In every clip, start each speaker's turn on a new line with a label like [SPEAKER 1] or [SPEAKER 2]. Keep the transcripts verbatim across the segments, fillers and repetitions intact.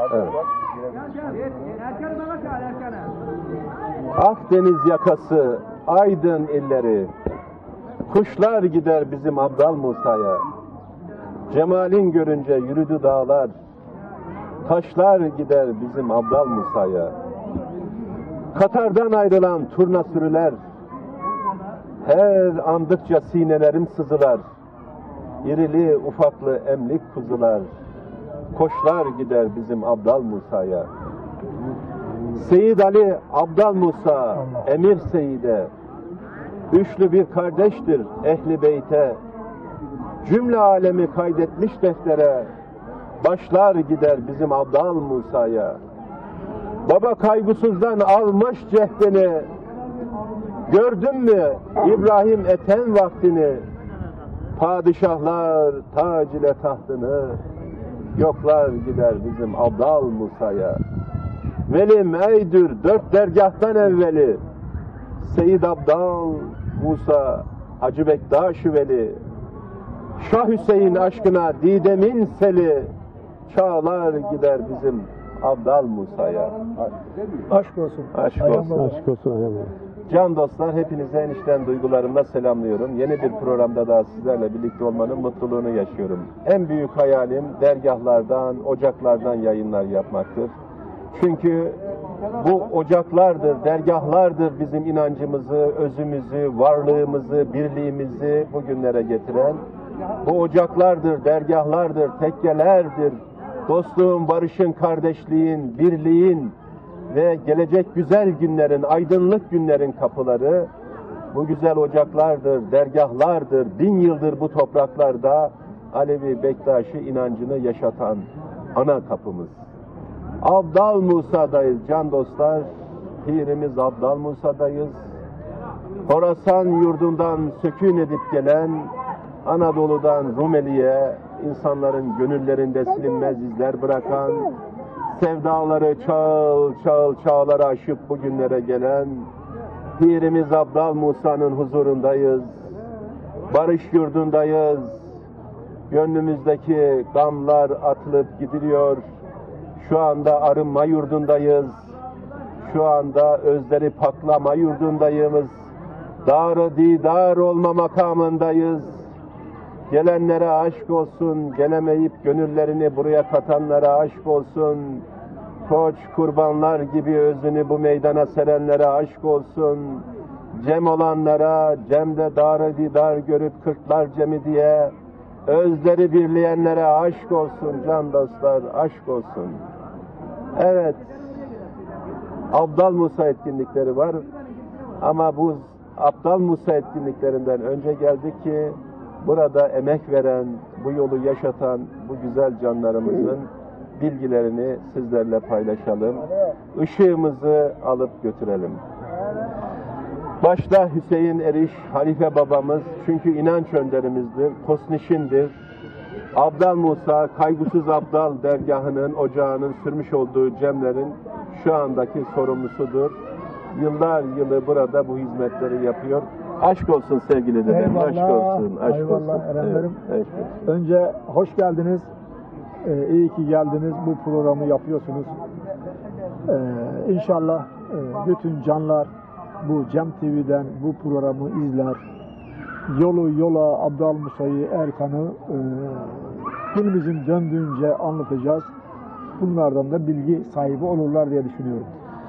[SPEAKER 1] Evet. Akdeniz yakası, Aydın illeri, kuşlar gider bizim Abdal Musa'ya. Cemalin görünce yürüdü dağlar, taşlar gider bizim Abdal Musa'ya. Katar'dan ayrılan turna sürüler, her andıkça sinelerim sızılar. İrili ufaklı emlik kuzular, koşlar gider bizim Abdal Musa'ya. Seyyid Ali Abdal Musa, Emir Seyide, üçlü bir kardeştir ehli beyte. Cümle alemi kaydetmiş deftere, başlar gider bizim Abdal Musa'ya. Baba kaygısızdan almış cehdini, gördün mü İbrahim Ethem vaktini? Padişahlar tac ile tahtını, yoklar gider bizim Abdal Musa'ya. Veli meydür dört dergahtan evveli, Seyyid Abdal Musa Hacı Bektaş-ı Veli. Şah Hüseyin aşkına Didem'in seli, çağlar gider bizim Abdal Musa'ya.
[SPEAKER 2] Aşk olsun.
[SPEAKER 1] Aşk olsun.
[SPEAKER 2] Aşk olsun.
[SPEAKER 1] Can dostlar, hepinize en içten duygularımla selamlıyorum. Yeni bir programda daha sizlerle birlikte olmanın mutluluğunu yaşıyorum. En büyük hayalim dergahlardan, ocaklardan yayınlar yapmaktır. Çünkü bu ocaklardır, dergahlardır bizim inancımızı, özümüzü, varlığımızı, birliğimizi bugünlere getiren. Bu ocaklardır, dergahlardır, tekkelerdir. Dostluğun, barışın, kardeşliğin, birliğin ve gelecek güzel günlerin, aydınlık günlerin kapıları bu güzel ocaklardır, dergahlardır. Bin yıldır bu topraklarda Alevi Bektaşi inancını yaşatan ana kapımız. Abdal Musa'dayız can dostlar. Pirimiz Abdal Musa'dayız. Horasan yurdundan sökün edip gelen, Anadolu'dan Rumeli'ye insanların gönüllerinde silinmez izler bırakan, sevdaları çağıl çağıl çağları aşıp bugünlere gelen Pirimiz Abdal Musa'nın huzurundayız. Barış yurdundayız. Gönlümüzdeki gamlar atılıp gidiliyor. Şu anda arınma yurdundayız. Şu anda özleri paklama yurdundayız. Dar-ı didar olma makamındayız. Gelenlere aşk olsun, gelemeyip gönüllerini buraya katanlara aşk olsun. Koç kurbanlar gibi özünü bu meydana serenlere aşk olsun. Cem olanlara, cemde dar-ı didar görüp kırklar cemi diye özleri birleyenlere aşk olsun can dostlar, aşk olsun. Evet, Abdal Musa etkinlikleri var ama bu Abdal Musa etkinliklerinden önce geldik ki burada emek veren, bu yolu yaşatan bu güzel canlarımızın bilgilerini sizlerle paylaşalım. Işığımızı alıp götürelim. Başta Hüseyin Eriş, Halife babamız, çünkü inanç önderimizdir, Kosnişindir. Abdal Musa, Kaygısız Abdal dergahının, ocağının sürmüş olduğu cemlerin şu andaki sorumlusudur. Yıllar yılı burada bu hizmetleri yapıyor. Aşk olsun sevgili dedem,
[SPEAKER 2] Eyvallah,
[SPEAKER 1] aşk olsun, aşk
[SPEAKER 2] eyvallah,
[SPEAKER 1] olsun.
[SPEAKER 2] Erenlerim.
[SPEAKER 1] Evet,
[SPEAKER 2] Önce hoş geldiniz, ee, iyi ki geldiniz, bu programı yapıyorsunuz. Ee, İnşallah e, bütün canlar bu Cem T V'den bu programı izler. Yolu yola Abdal Musa'yı, Erkan'ı e, dilimizin döndüğünce anlatacağız. Bunlardan da bilgi sahibi olurlar diye düşünüyorum.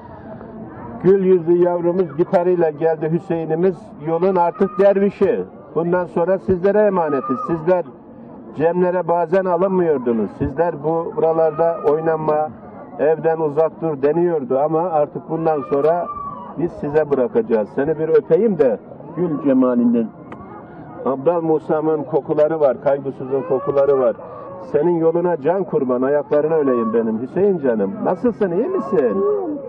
[SPEAKER 1] Gül yüzlü yavrumuz gitarıyla geldi Hüseyin'imiz. Yolun artık dervişi. Bundan sonra sizlere emanetiz. Sizler cemlere bazen alınmıyordunuz. Sizler bu buralarda oynanma, evden uzak dur deniyordu ama artık bundan sonra biz size bırakacağız. Seni bir öpeyim de gül cemalinden. Abdal Musa'nın kokuları var, kaygısızın kokuları var. Senin yoluna can kurban, ayaklarına öleyim benim Hüseyin canım. Nasılsın, iyi misin?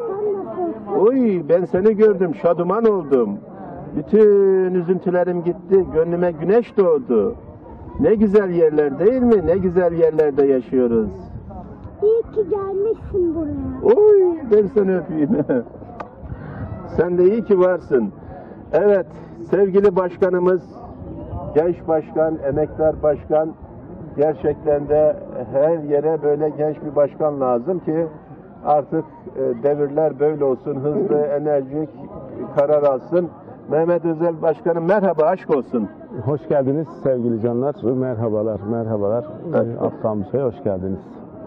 [SPEAKER 1] Uy, ben seni gördüm, şaduman oldum. Bütün üzüntülerim gitti, gönlüme güneş doğdu. Ne güzel yerler değil mi? Ne güzel yerlerde yaşıyoruz.
[SPEAKER 3] İyi ki gelmişsin buraya.
[SPEAKER 1] Uy, ben seni öpeyim. Sen de iyi ki varsın. Evet, sevgili başkanımız, genç başkan, emektar başkan, Gerçekten de her yere böyle genç bir başkan lazım ki artık e, devirler böyle olsun, hızlı, enerjik karar alsın. Mehmet Özel Başkanım merhaba, aşk olsun.
[SPEAKER 4] Hoş geldiniz sevgili canlar. Merhabalar, merhabalar.
[SPEAKER 1] Evet.
[SPEAKER 4] Abdal Musa'ya hoş geldiniz.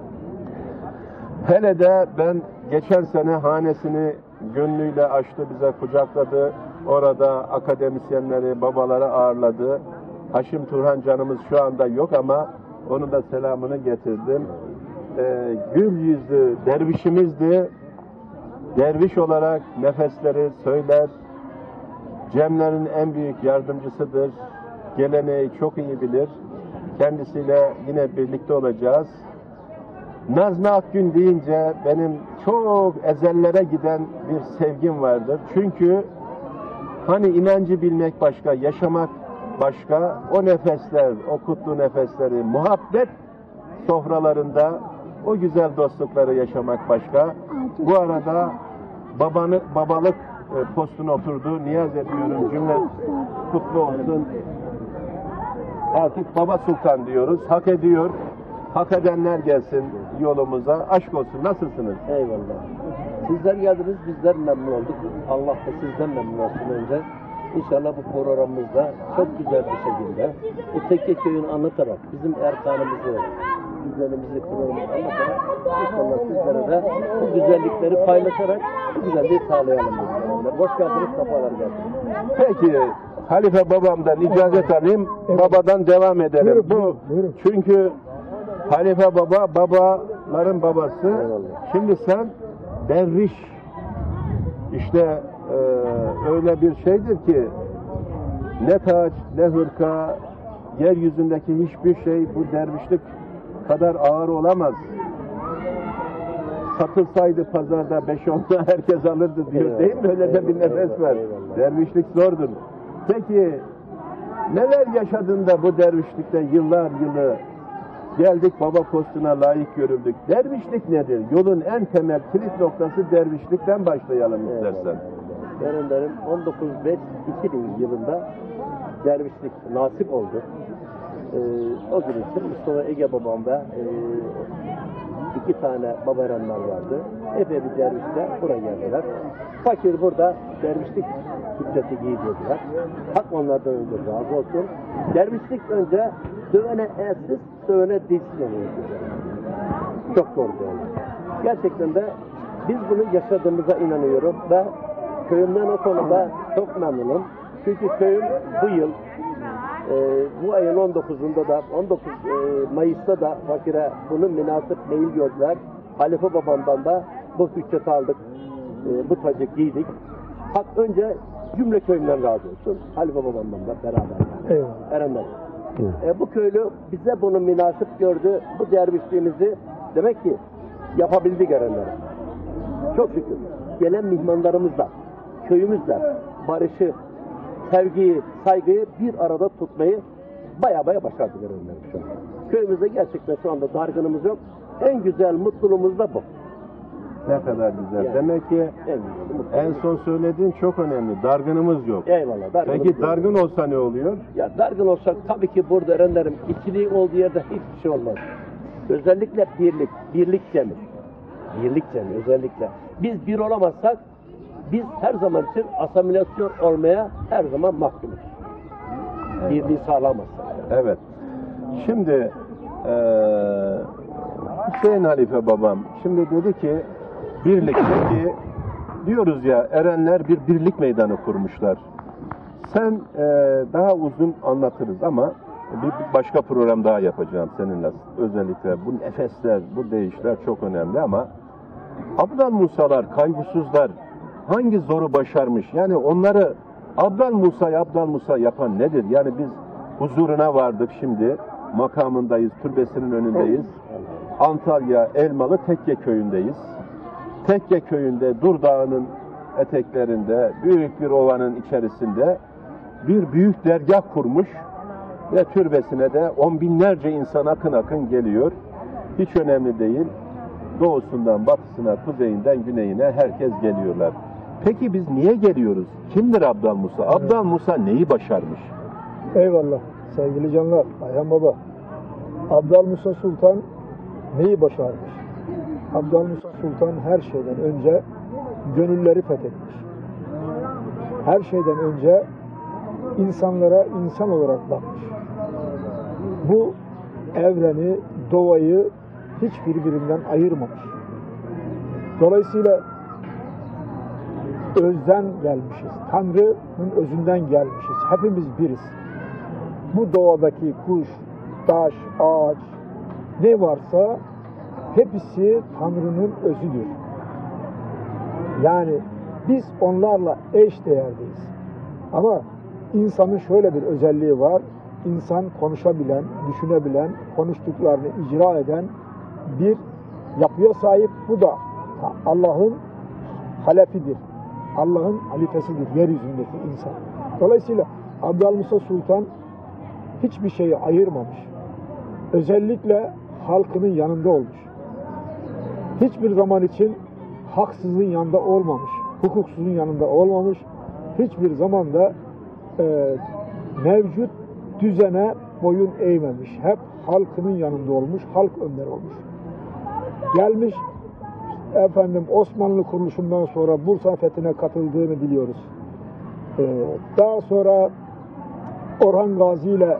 [SPEAKER 1] Hele de ben geçen sene hanesini gönlüyle açtı, bize kucakladı. Orada akademisyenleri, babaları ağırladı. Haşim Turhan canımız şu anda yok ama onun da selamını getirdim. Ee, gül yüzlü dervişimizdi. Derviş olarak nefesleri söyler. Cemlerin en büyük yardımcısıdır. Geleneği çok iyi bilir. Kendisiyle yine birlikte olacağız. Nazmi Akgün deyince benim çok ezellere giden bir sevgim vardır. Çünkü hani inancı bilmek başka, yaşamak başka. O nefesler, o kutlu nefesleri, muhabbet sofralarında o güzel dostlukları yaşamak başka. Bu arada babanı, babalık postuna oturdu. Niyaz ediyorum, cümle kutlu olsun. Artık Baba Sultan diyoruz. Hak ediyor. Hak edenler gelsin yolumuza. Aşk olsun. Nasılsınız?
[SPEAKER 5] Eyvallah. Sizler geldiniz, bizler memnun olduk. Allah da sizden memnun olsun önce. İnşallah bu programımızda çok güzel bir şekilde bu Tekke Köyü'nü anlatarak, bizim erkanımızı, güzelimizi, kurumumuzu anlatarak inşallah sizlere de bu güzellikleri paylaşarak bu güzelliği sağlayalım. Hoş geldiniz, sefalar geldiniz.
[SPEAKER 1] Peki Halife babamdan icazet alayım. Babadan devam edelim.
[SPEAKER 2] Buyurun,
[SPEAKER 1] Bu
[SPEAKER 2] buyurun.
[SPEAKER 1] çünkü Halife baba babaların babası.
[SPEAKER 5] Eyvallah.
[SPEAKER 1] Şimdi sen derviş. İşte e, öyle bir şeydir ki ne taç ne hırka, yeryüzündeki hiçbir şey bu dervişlik kadar ağır olamaz. Satılsaydı pazarda beş onla herkes alırdı diyor.
[SPEAKER 5] Eyvallah.
[SPEAKER 1] Değil mi? Öyle de bir
[SPEAKER 5] Eyvallah,
[SPEAKER 1] nefes var.
[SPEAKER 5] eyvallah.
[SPEAKER 1] Dervişlik zordur. Peki neler yaşadın da bu dervişlikte yıllar yılı geldik, baba postuna layık görüldük. Dervişlik nedir? Yolun en temel kilit noktası dervişlikten başlayalım istersen.
[SPEAKER 5] Benim derim on dokuz Mart iki bin yılında dervişlik nasip oldu. Ee, o gün için Mustafa Ege babam ve e, iki tane babayanlar vardı. Epey bir dervişler buraya geldiler. Fakir burada dervişlik hücceti giydirdiler. Hak onlardan önce razı olsun. Dervişlik önce dövene elsiz, dövene dilsiz oluyordu. Çok zor oldu. Gerçekten de biz bunu yaşadığımıza inanıyorum ve köyümden o konuda çok memnunum. Çünkü köyüm bu yıl e, bu ayın on dokuzunda da on dokuz Mayıs'ta da fakire bunun münasip mail gördüler. Halife babamdan da bu hücceti aldık. E, bu tacı giydik. Hak önce cümle köyümden razı olsun. Halife babamdan da beraber yani.
[SPEAKER 2] Eyvallah.
[SPEAKER 5] Erenler. E, bu köylü bize bunu münasip gördü. Bu dervişliğimizi demek ki yapabildik Erenler. Çok şükür. Gelen mihmanlarımızla, köyümüzle barışı, sevgiyi, saygıyı bir arada tutmayı baya baya başardık Erenler şu an. Köyümüzde gerçekten şu anda dargınımız yok. En güzel mutluluğumuz da bu.
[SPEAKER 1] Ne kadar güzel.
[SPEAKER 5] Yani.
[SPEAKER 1] Demek ki
[SPEAKER 5] En güzel mutluluğumuz.
[SPEAKER 1] en son söylediğin çok önemli. Dargınımız yok.
[SPEAKER 5] Eyvallah. Dargınımız
[SPEAKER 1] Peki
[SPEAKER 5] yok.
[SPEAKER 1] dargın olsa ne oluyor?
[SPEAKER 5] Ya dargın olsak tabii ki burada Erenlerim içiliği olduğu yerde hiçbir şey olmaz. Özellikle birlik, birlik cemi. Birlik cemi özellikle. Biz bir olamazsak biz her zaman için asimilasyon olmaya her zaman mahkumuz. Birliği sağlamazsak.
[SPEAKER 1] Evet. Şimdi eee Hüseyin Halife babam şimdi dedi ki birlikteki diyoruz ya erenler bir birlik meydanı kurmuşlar. Sen eee, daha uzun anlatırız ama bir, bir başka program daha yapacağım seninle. Özellikle bu nefesler, bu değişler çok önemli ama Abdal Musa'lar, kaygısızlar hangi zoru başarmış? Yani onları Abdal Musa'yı Abdal Musa yapan nedir? Yani biz huzuruna vardık şimdi. Makamındayız, türbesinin önündeyiz. Antalya Elmalı Tekke köyündeyiz. Tekke köyünde Dur Dağı'nın eteklerinde, büyük bir ovanın içerisinde bir büyük dergah kurmuş ve türbesine de on binlerce insan akın akın geliyor. Hiç önemli değil. Doğusundan, batısına, kuzeyinden, güneyine herkes geliyorlar. Peki biz niye geliyoruz? Kimdir Abdal Musa? Abdal Musa neyi başarmış?
[SPEAKER 2] Eyvallah sevgili canlar, Ayhan Baba. Abdülhamit Sultan neyi başarmış? Abdülhamit Sultan her şeyden önce gönülleri fethetmiş. Her şeyden önce insanlara insan olarak bakmış. Bu evreni, doğayı hiç birbirinden ayırmamış. Dolayısıyla özden gelmişiz. Tanrı'nın özünden gelmişiz. Hepimiz biriz. Bu doğadaki kuş, taş, ağaç ne varsa hepsi Tanrı'nın özüdür. Yani biz onlarla eş değerdeyiz. Ama insanın şöyle bir özelliği var. İnsan konuşabilen, düşünebilen, konuştuklarını icra eden bir yapıya sahip. Bu da Allah'ın halefidir. Allah'ın halifesidir yeryüzündeki insan. Dolayısıyla Abdülhamit Sultan hiçbir şeyi ayırmamış. Özellikle halkının yanında olmuş. Hiçbir zaman için haksızın yanında olmamış. Hukuksuzun yanında olmamış. Hiçbir zaman da e, mevcut düzene boyun eğmemiş. Hep halkının yanında olmuş. Halk önderi olmuş. Gelmiş efendim Osmanlı kuruluşundan sonra Bursa fethine katıldığını biliyoruz. Ee, daha sonra Orhan Gazi ile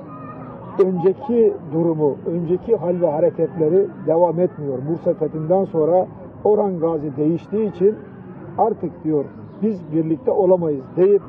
[SPEAKER 2] önceki durumu, önceki hal ve hareketleri devam etmiyor. Bursa fethinden sonra Orhan Gazi değiştiği için artık diyor biz birlikte olamayız deyip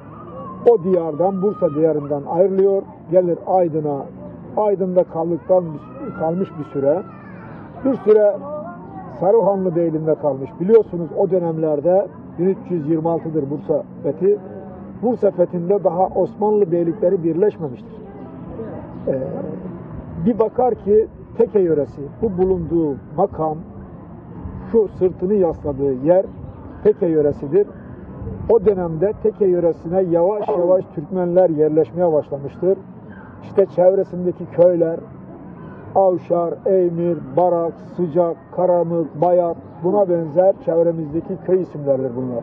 [SPEAKER 2] o diyardan, Bursa diyarından ayrılıyor. Gelir Aydın'a, Aydın'da kaldıktan kalmış bir süre. Bir süre Saruhanlı Beyliği'nde kalmış. Biliyorsunuz o dönemlerde bin üç yüz yirmi altı'dır Bursa fethi. Bursa fethinde daha Osmanlı beylikleri birleşmemiştir. Ee, bir bakar ki Teke yöresi, bu bulunduğu makam, şu sırtını yasladığı yer Teke yöresidir. O dönemde Teke yöresine yavaş yavaş Türkmenler yerleşmeye başlamıştır. İşte çevresindeki köyler, Avşar, Eymir, Barak, Sıcak, Karamık, Bayat, buna benzer çevremizdeki köy isimleridir bunlar.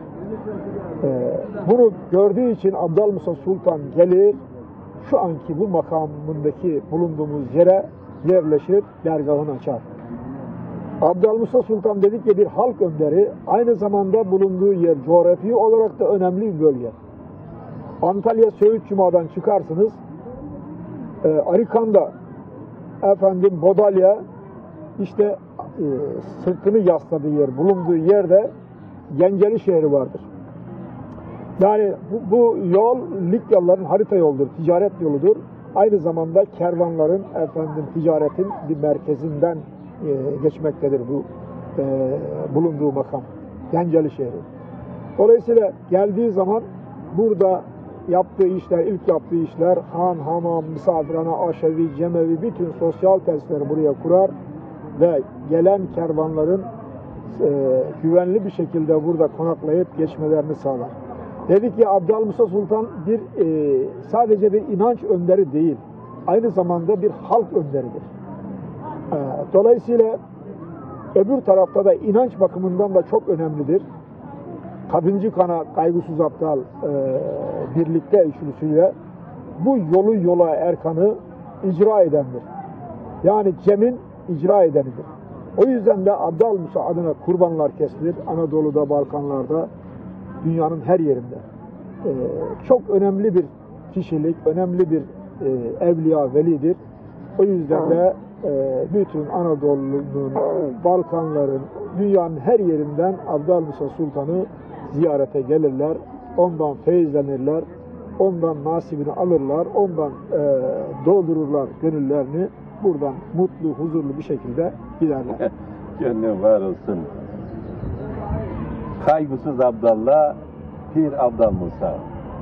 [SPEAKER 2] Ee, bunu gördüğü için Abdülhamit Sultan gelir, şu anki bu makamındaki bulunduğumuz yere yerleşir, dergahını açar. Abdülhamit Sultan dedik ya bir halk önderi, aynı zamanda bulunduğu yer coğrafi olarak da önemli bir bölge. Antalya Söğüt Cuma'dan çıkarsınız, e, Arikan'da efendim Bodalya işte e, sırtını yasladığı yer, bulunduğu yerde Genceli şehri vardır. Yani bu, bu yol Likyalıların harita yoludur, ticaret yoludur. Aynı zamanda kervanların efendim ticaretin bir merkezinden e, geçmektedir bu e, bulunduğu makam. Genceli şehri. Dolayısıyla geldiği zaman burada yaptığı işler, ilk yaptığı işler han, hamam, misafirhane, aşevi, cemevi, bütün sosyal tesisleri buraya kurar ve gelen kervanların e, güvenli bir şekilde burada konaklayıp geçmelerini sağlar. Dedik ki Abdülhamit Sultan bir e, sadece bir inanç önderi değil, aynı zamanda bir halk önderidir. E, dolayısıyla öbür tarafta da inanç bakımından da çok önemlidir. Kadıncı Kana, Kaygısız Aptal e, birlikte üçlüsüyle bu yolu yola Erkan'ı icra edendir. Yani Cem'in icra edenidir. O yüzden de Abdülhamit adına kurbanlar kesilir. Anadolu'da, Balkanlarda, dünyanın her yerinde. E, çok önemli bir kişilik, önemli bir e, evliya, velidir. O yüzden de e, bütün Anadolu'nun, Balkanların, dünyanın her yerinden Abdülhamit Sultan'ı ziyarete gelirler, ondan feyizlenirler, ondan nasibini alırlar, ondan e, doldururlar gönüllerini, buradan mutlu, huzurlu bir şekilde giderler.
[SPEAKER 1] Gönlün var olsun. Kaygısız Abdallah, Pir Abdal Musa.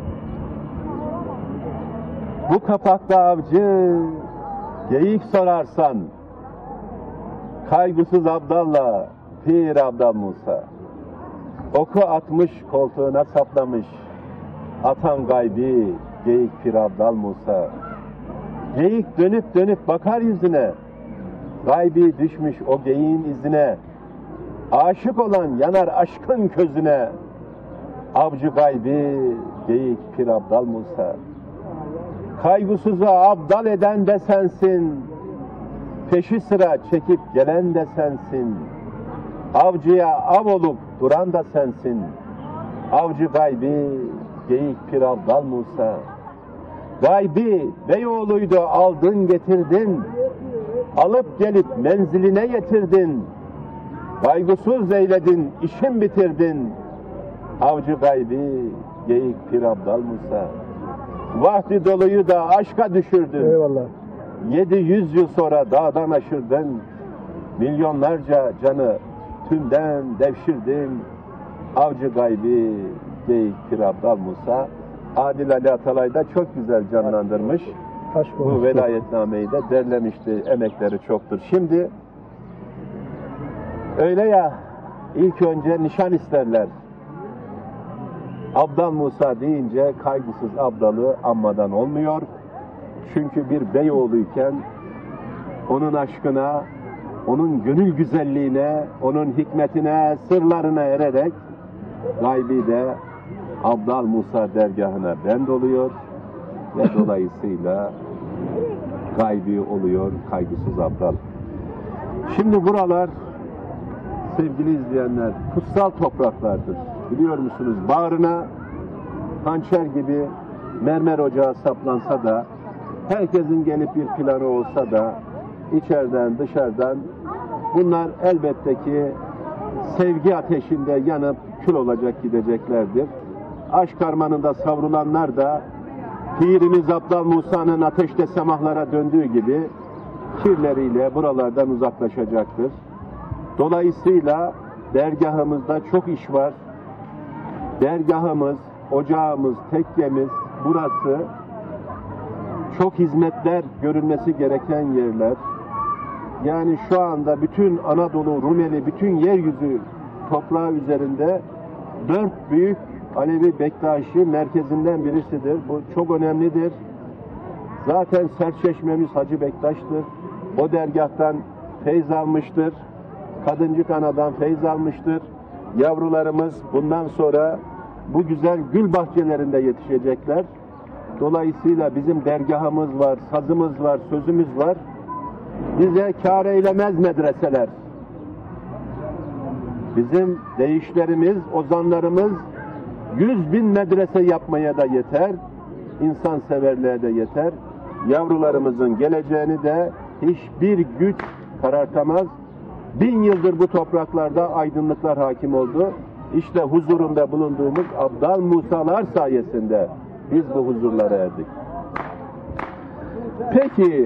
[SPEAKER 1] Bu kapakta avcı, geyik sorarsan, Kaygısız Abdallah, Pir Abdal Musa. Oku atmış, koltuğuna saplamış, atan gaybi, geyik Pir Abdal Musa. Geyik dönüp dönüp bakar yüzüne, gaybi düşmüş o geyiğin izine. Aşık olan yanar aşkın közüne, avcı gaybi, geyik Pir Abdal Musa. Kaygısızı abdal eden de sensin, peşi sıra çekip gelen de sensin. Avcıya av olup duran da sensin. Avcı gaybi, geyik pir Abdal Musa. Gaybi Beyoğlu'ydu, aldın getirdin. Alıp gelip menziline getirdin. Kaygısız eyledin, işin bitirdin. Avcı gaybi, geyik pir Abdal Musa. Vahdi doluyu da aşka düşürdün.
[SPEAKER 2] Eyvallah.
[SPEAKER 1] Yedi yüz yıl sonra dağdan aşırdın. Milyonlarca canı tümden devşirdin. Avcı gaybi, geyik pir Abdal Musa. Adil Ali Atalay da çok güzel canlandırmış.
[SPEAKER 2] Aşk
[SPEAKER 1] Bu
[SPEAKER 2] olsun.
[SPEAKER 1] velayetnameyi de derlemişti. Emekleri çoktur. Şimdi öyle ya, ilk önce nişan isterler. Abdal Musa deyince kaygısız Abdal'ı anmadan olmuyor. Çünkü bir beyoğluyken onun aşkına, onun gönül güzelliğine, onun hikmetine, sırlarına ererek gaybi de Abdal Musa dergahına bend oluyor ve dolayısıyla gaybi oluyor kaygısız Abdal. Şimdi buralar sevgili izleyenler kutsal topraklardır. Biliyor musunuz? Bağrına hançer gibi mermer ocağı saplansa da, herkesin gelip bir planı olsa da, içeriden dışarıdan bunlar elbette ki sevgi ateşinde yanıp kül olacak gideceklerdir. Aşk harmanında savrulanlar da Pirimiz Abdal Musa'nın ateşte semahlara döndüğü gibi kirleriyle buralardan uzaklaşacaktır. Dolayısıyla dergahımızda çok iş var. Dergahımız, ocağımız, tekkemiz burası çok hizmetler görülmesi gereken yerler. Yani şu anda bütün Anadolu, Rumeli, bütün yeryüzü toprağı üzerinde dört büyük Alevi Bektaşi merkezinden birisidir. Bu çok önemlidir. Zaten serçeşmemiz Hacı Bektaş'tır. O dergahtan feyz almıştır. Kadıncık Ana'dan feyz almıştır. Yavrularımız bundan sonra bu güzel gül bahçelerinde yetişecekler. Dolayısıyla bizim dergahımız var, sazımız var, sözümüz var. Bize kâr eylemez medreseler. Bizim deyişlerimiz, ozanlarımız yüz bin medrese yapmaya da yeter. İnsanseverliğe de yeter. Yavrularımızın geleceğini de hiçbir güç karartamaz. Bin yıldır bu topraklarda aydınlıklar hakim oldu. İşte huzurunda bulunduğumuz Abdal Musalar sayesinde biz bu huzurlara erdik. Peki,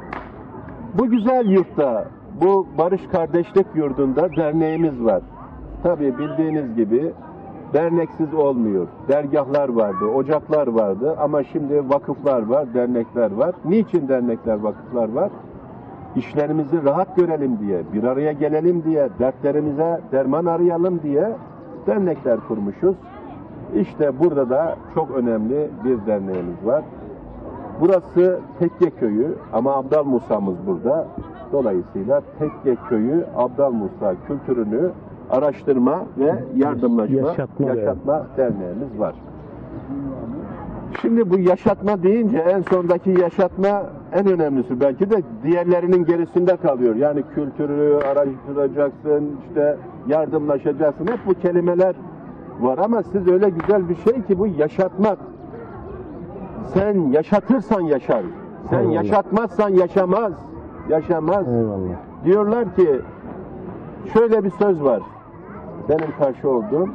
[SPEAKER 1] bu güzel yurtta, bu Barış Kardeşlik Yurdu'nda derneğimiz var. Tabii bildiğiniz gibi derneksiz olmuyor. Dergahlar vardı, ocaklar vardı ama şimdi vakıflar var, dernekler var. Niçin dernekler, vakıflar var? İşlerimizi rahat görelim diye, bir araya gelelim diye, dertlerimize derman arayalım diye dernekler kurmuşuz. İşte burada da çok önemli bir derneğimiz var. Burası Tekke Köyü ama Abdal Musa'mız burada. Dolayısıyla Tekke Köyü Abdal Musa kültürünü araştırma ve yardımlaşma,
[SPEAKER 4] Yaşatma,
[SPEAKER 1] yaşatma derneğimiz var. Şimdi bu yaşatma deyince en sondaki yaşatma en önemlisi, belki de diğerlerinin gerisinde kalıyor. Yani kültürü araştıracaksın, işte yardımlaşacaksın. Hep bu kelimeler var ama siz öyle güzel bir şey ki bu yaşatmak. Sen yaşatırsan yaşar. Sen
[SPEAKER 4] Eyvallah.
[SPEAKER 1] yaşatmazsan yaşamaz. Yaşamaz.
[SPEAKER 4] Eyvallah.
[SPEAKER 1] Diyorlar ki şöyle bir söz var. Benim karşı olduğum.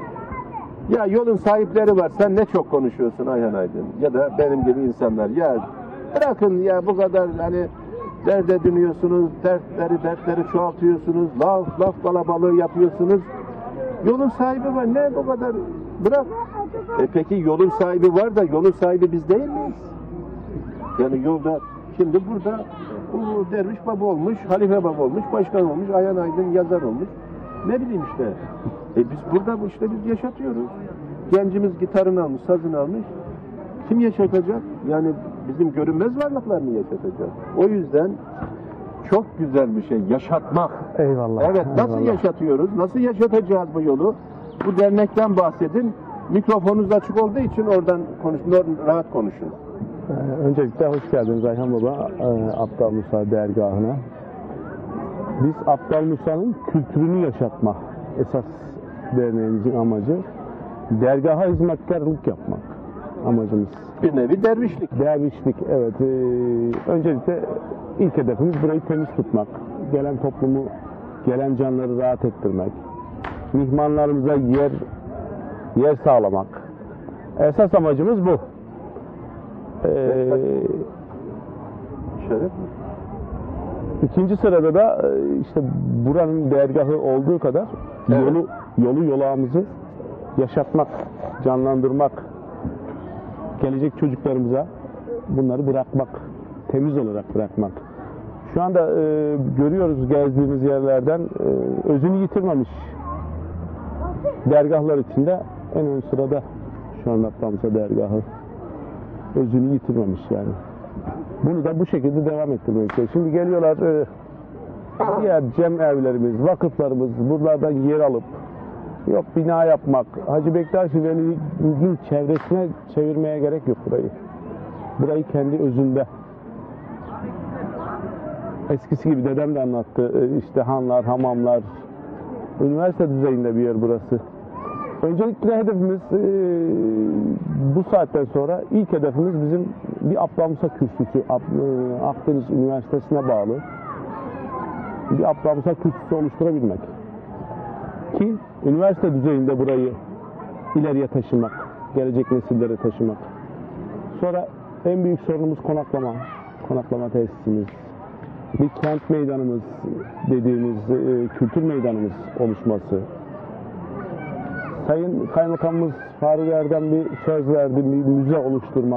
[SPEAKER 1] Ya yolun sahipleri var. Sen ne çok konuşuyorsun Ayhan Aydın. Ya da benim gibi insanlar. Ya bırakın ya bu kadar hani derde dönüyorsunuz. Dertleri dertleri çoğaltıyorsunuz. Laf laf kalabalığı yapıyorsunuz. Yolun sahibi var. Ne bu kadar? Bırak. E peki yolun sahibi var da yolun sahibi biz değil miyiz? Yani yolda şimdi burada bu derviş baba olmuş, halife baba olmuş, başkan olmuş, Ayhan Aydın yazar olmuş. Ne bileyim işte. E biz burada bu işte biz yaşatıyoruz. Gencimiz gitarını almış, sazını almış. Kim yaşatacak? Yani bizim görünmez varlıklar mı yaşatacak? O yüzden çok güzel bir şey yaşatmak.
[SPEAKER 4] Eyvallah.
[SPEAKER 1] Evet, nasıl
[SPEAKER 4] eyvallah.
[SPEAKER 1] yaşatıyoruz? Nasıl yaşatacağız bu yolu? Bu dernekten bahsedin. Mikrofonunuz açık olduğu için oradan konuşun, rahat konuşun.
[SPEAKER 4] Ee, Öncelikle hoş geldiniz Ayhan Baba, e, Abdal Musa dergahına. Biz Abdal Musa'nın kültürünü yaşatmak esas derneğimizin amacı. Dergaha hizmetkarlık yapmak amacımız.
[SPEAKER 1] Bir nevi dervişlik.
[SPEAKER 4] Dervişlik, evet. Ee, öncelikle ilk hedefimiz burayı temiz tutmak. Gelen toplumu, gelen canları rahat ettirmek. Mihmanlarımıza yer yer sağlamak. Esas amacımız bu. Ee,
[SPEAKER 1] Şeref.
[SPEAKER 4] İkinci sırada da e, işte buranın dergahı olduğu kadar
[SPEAKER 1] Evet.
[SPEAKER 4] yolu yolu yolağımızı yaşatmak, canlandırmak, gelecek çocuklarımıza bunları bırakmak, temiz olarak bırakmak. Şu anda e, görüyoruz gezdiğimiz yerlerden e, özünü yitirmemiş dergahlar içinde en ön sırada şu anda Abdal dergahı. Özünü yitirmemiş yani. Bunu da bu şekilde devam ettirmek istiyor. Şimdi geliyorlar e, diğer cem evlerimiz, vakıflarımız buralardan yer alıp yok bina yapmak, Hacı Bektaş Veli'nin çevresine çevirmeye gerek yok burayı. Burayı kendi özünde. Eskisi gibi dedem de anlattı. E, işte hanlar, hamamlar, üniversite düzeyinde bir yer burası. Öncelikle hedefimiz e, bu saatten sonra ilk hedefimiz bizim bir Abdal Musa kürsüsü, Ab, e, Akdeniz Üniversitesi'ne bağlı bir Abdal Musa kürsüsü oluşturabilmek. Ki üniversite düzeyinde burayı ileriye taşımak, gelecek nesillere taşımak. Sonra en büyük sorunumuz konaklama, konaklama tesisimiz. Bir kent meydanımız dediğimiz e, kültür meydanımız oluşması. Sayın Kaymakamımız Faruk Erdem bir söz verdi, bir müze oluşturma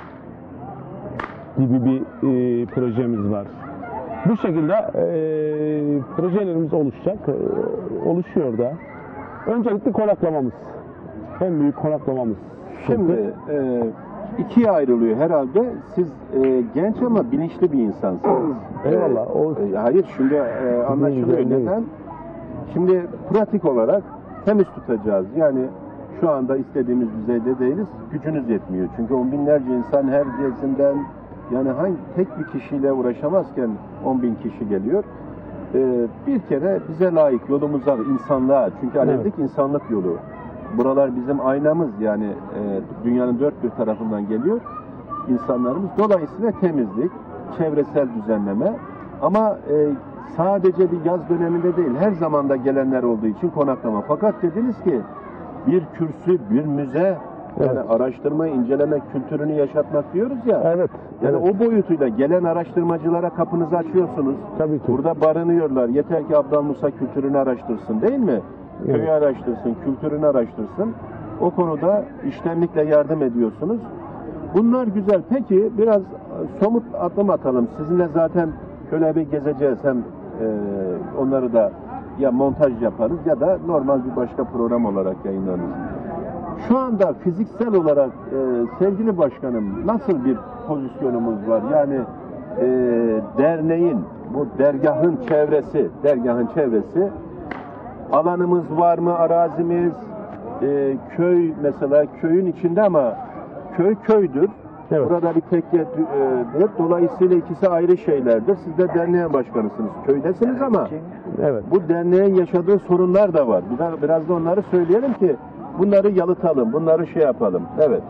[SPEAKER 4] gibi bir e, projemiz var. Bu şekilde e, projelerimiz oluşacak, e, oluşuyor da. Öncelikle konaklamamız, en büyük konaklamamız.
[SPEAKER 1] Şimdi e, ikiye ayrılıyor herhalde. Siz e, genç ama bilinçli bir insansınız.
[SPEAKER 4] Eyvallah. O...
[SPEAKER 1] E, hayır, şimdi e, anlaşılıyor.
[SPEAKER 4] Değil, değil.
[SPEAKER 1] Neden? Şimdi pratik olarak temiz tutacağız. Yani şu anda istediğimiz düzeyde değiliz. Gücünüz yetmiyor. Çünkü on binlerce insan her gezinden, yani hangi tek bir kişiyle uğraşamazken on bin kişi geliyor. Ee, bir kere bize layık yolumuza, insanlığa. Çünkü Alevlik evet. insanlık yolu. Buralar bizim aynamız, yani e, dünyanın dört bir tarafından geliyor insanlarımız. Dolayısıyla temizlik, çevresel düzenleme ama e, sadece bir yaz döneminde değil, her zamanda gelenler olduğu için konaklama. Fakat dediniz ki bir kürsü, bir müze, yani evet. araştırma, inceleme kültürünü yaşatmak diyoruz ya.
[SPEAKER 4] Evet.
[SPEAKER 1] Yani
[SPEAKER 4] evet.
[SPEAKER 1] o boyutuyla gelen araştırmacılara kapınızı açıyorsunuz.
[SPEAKER 4] Tabii ki.
[SPEAKER 1] Burada barınıyorlar. Yeter ki Abdal Musa kültürünü araştırsın, değil mi? Evet. Köyü araştırsın, kültürünü araştırsın. O konuda iştenlikle yardım ediyorsunuz. Bunlar güzel. Peki biraz somut adım atalım. Sizinle zaten şöyle bir gezeceğiz. Hem e, onları da ya montaj yaparız ya da normal bir başka program olarak yayınlarız. Şu anda fiziksel olarak e, sevgili başkanım nasıl bir pozisyonumuz var? Yani e, derneğin, bu dergahın çevresi, dergahın çevresi, alanımız var mı, arazimiz, e, köy mesela köyün içinde ama köy köydür. Evet. Burada bir tekke e, dolayısıyla ikisi ayrı şeylerdir. Siz de derneğin başkanısınız, köydesiniz ama evet. bu derneğin yaşadığı sorunlar da var. Biraz, biraz da onları söyleyelim ki bunları yalıtalım, bunları şey yapalım. Evet.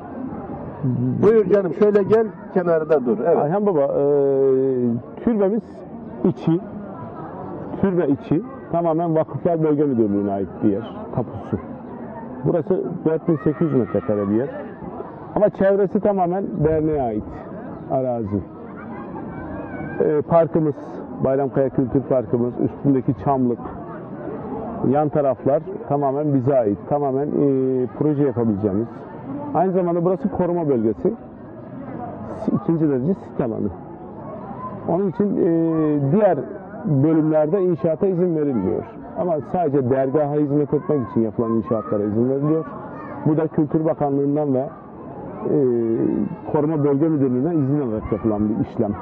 [SPEAKER 1] Buyur canım, şöyle gel, kenarda dur. Evet.
[SPEAKER 4] Ayhan Baba, e, türbemiz içi, türbe içi tamamen Vakıflar Bölge Müdürlüğü'ne ait bir yer, tapusu. Burası dört bin sekiz yüz metrekare bir yer. Ama çevresi tamamen derneğe ait arazi. E, parkımız, Bayramkaya Kültür Parkımız, üstündeki çamlık, yan taraflar tamamen bize ait. Tamamen e, proje yapabileceğimiz. Aynı zamanda burası koruma bölgesi. İkinci derece sit alanı. Onun için e, diğer bölümlerde inşaata izin verilmiyor. Ama sadece dergaha hizmet etmek için yapılan inşaatlara izin veriliyor. Bu da Kültür Bakanlığı'ndan ve e, Koruma Bölge Müdürlüğü'ne izin alarak yapılan bir işlem.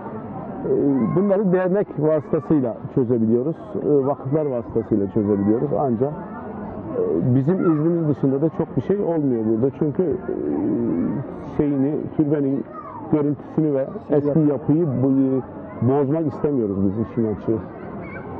[SPEAKER 4] Bunları dernek vasıtasıyla çözebiliyoruz, vakıflar vasıtasıyla çözebiliyoruz. Ancak bizim iznimiz dışında da çok bir şey olmuyor burada. Çünkü şeyini, türbenin görüntüsünü ve eski yapıyı bozmak istemiyoruz biz işin açığı.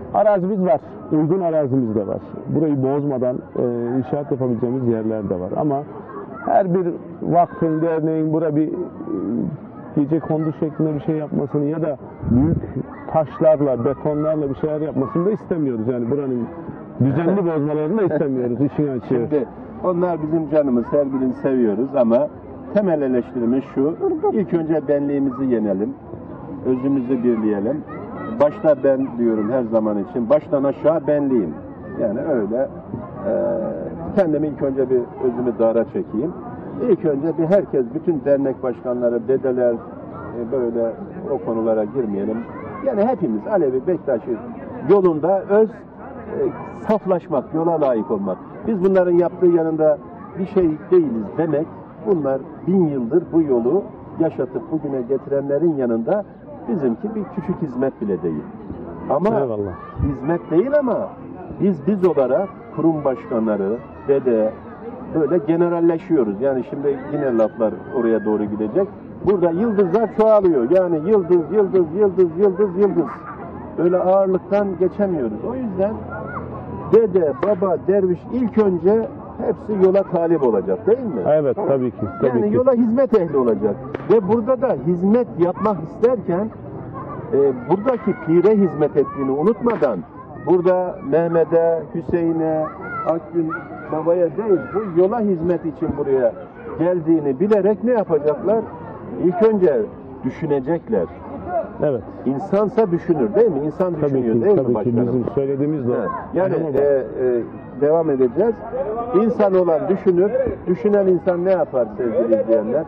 [SPEAKER 4] Arazimiz var. Uygun arazimiz de var. Burayı bozmadan e, inşaat yapabileceğimiz yerler de var. Ama her bir vakfın, derneğin buraya bir e, gece kondu şeklinde bir şey yapmasını ya da büyük taşlarla, betonlarla bir şeyler yapmasını da istemiyoruz. Yani buranın düzenli bozmalarını da istemiyoruz. İşin açığı.
[SPEAKER 1] Şimdi onlar bizim canımız, her birini seviyoruz ama temel eleştirimiz şu: ilk önce benliğimizi yenelim, özümüzü birleyelim. Başta ben diyorum her zaman için, baştan aşağı benliğim. Yani öyle e, kendimi ilk önce bir özümü dara çekeyim. İlk önce bir herkes, bütün dernek başkanları, dedeler e, böyle o konulara girmeyelim. Yani hepimiz Alevi, Bektaşi yolunda öz e, saflaşmak, yola layık olmak. Biz bunların yaptığı yanında bir şey değiliz demek, bunlar bin yıldır bu yolu yaşatıp bugüne getirenlerin yanında bizimki bir küçük hizmet bile değil. Ama
[SPEAKER 4] Eyvallah.
[SPEAKER 1] hizmet değil ama biz biz olarak kurum başkanları, dede böyle generalleşiyoruz. Yani şimdi yine laflar oraya doğru gidecek. Burada yıldızlar çoğalıyor. Yani yıldız, yıldız, yıldız, yıldız, yıldız. Böyle ağırlıktan geçemiyoruz. O yüzden dede, baba, derviş ilk önce hepsi yola talip olacak değil mi?
[SPEAKER 4] Evet, tabii ki. Tabii
[SPEAKER 1] Yani
[SPEAKER 4] ki.
[SPEAKER 1] yola hizmet ehli olacak. Ve burada da hizmet yapmak isterken e, buradaki pire hizmet ettiğini unutmadan burada Mehmet'e, Hüseyin'e, Akgün babaya değil, bu yola hizmet için buraya geldiğini bilerek ne yapacaklar? İlk önce düşünecekler.
[SPEAKER 4] Evet.
[SPEAKER 1] İnsansa düşünür değil mi? İnsan
[SPEAKER 4] Tabii
[SPEAKER 1] düşünüyor
[SPEAKER 4] ki,
[SPEAKER 1] değil mi
[SPEAKER 4] tabii ki
[SPEAKER 1] başkanım?
[SPEAKER 4] bizim söylediğimiz de o.
[SPEAKER 1] Evet. Yani
[SPEAKER 4] Ama
[SPEAKER 1] e, e, devam edeceğiz. İnsan olan düşünür. Düşünen insan ne yapar sevgili izleyenler?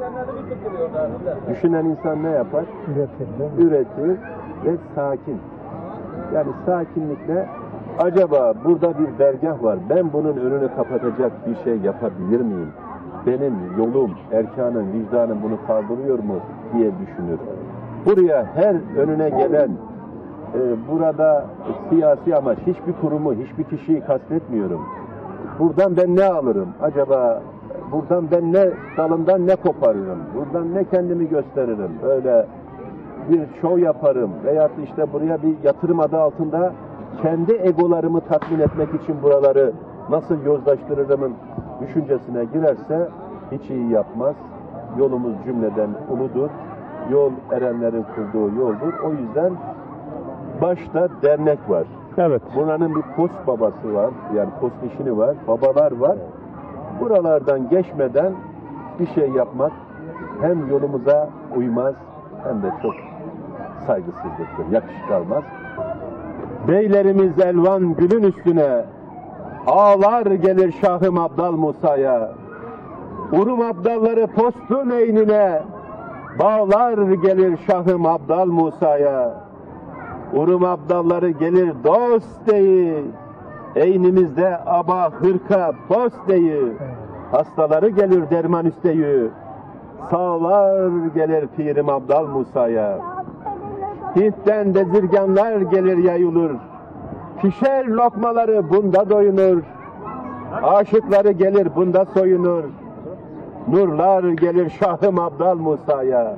[SPEAKER 1] Düşünen insan ne yapar?
[SPEAKER 2] Üretir.
[SPEAKER 1] Üretir ve sakin. Yani sakinlikle acaba burada bir dergah var. Ben bunun önünü kapatacak bir şey yapabilir miyim? Benim yolum, erkanım, vicdanım bunu kaldırıyor mu diye düşünür. Buraya her önüne gelen e, burada siyasi amaç hiçbir kurumu, hiçbir kişiyi kastetmiyorum. Buradan ben ne alırım? Acaba buradan ben ne dalından ne koparırım? Buradan ne kendimi gösteririm? Öyle bir show yaparım veyahut işte buraya bir yatırım adı altında kendi egolarımı tatmin etmek için buraları nasıl yozlaştırırımın düşüncesine girerse hiç iyi yapmaz. Yolumuz cümleden uludur. Yol erenlerin kurduğu yoldur. O yüzden başta dernek var.
[SPEAKER 4] Evet.
[SPEAKER 1] Buranın bir post babası var. Yani post işini var. Babalar var. Buralardan geçmeden bir şey yapmak hem yolumuza uymaz hem de çok saygısızlıktır. Yakışık almaz. Beylerimiz elvan gülün üstüne ağlar gelir Şahım Abdal Musa'ya. Urum abdalları postun eynine bağlar gelir Şahım Abdal Musa'ya. Urum abdalları gelir dost deyi, eynimizde aba hırka post deyi. Hastaları gelir derman üsteyi, sağlar gelir Pirim Abdal Musa'ya. Hint'ten dezirganlar gelir yayılır, pişer lokmaları bunda doyunur. Aşıkları gelir bunda soyunur, nurlar gelir Şahım Abdal Musa'ya.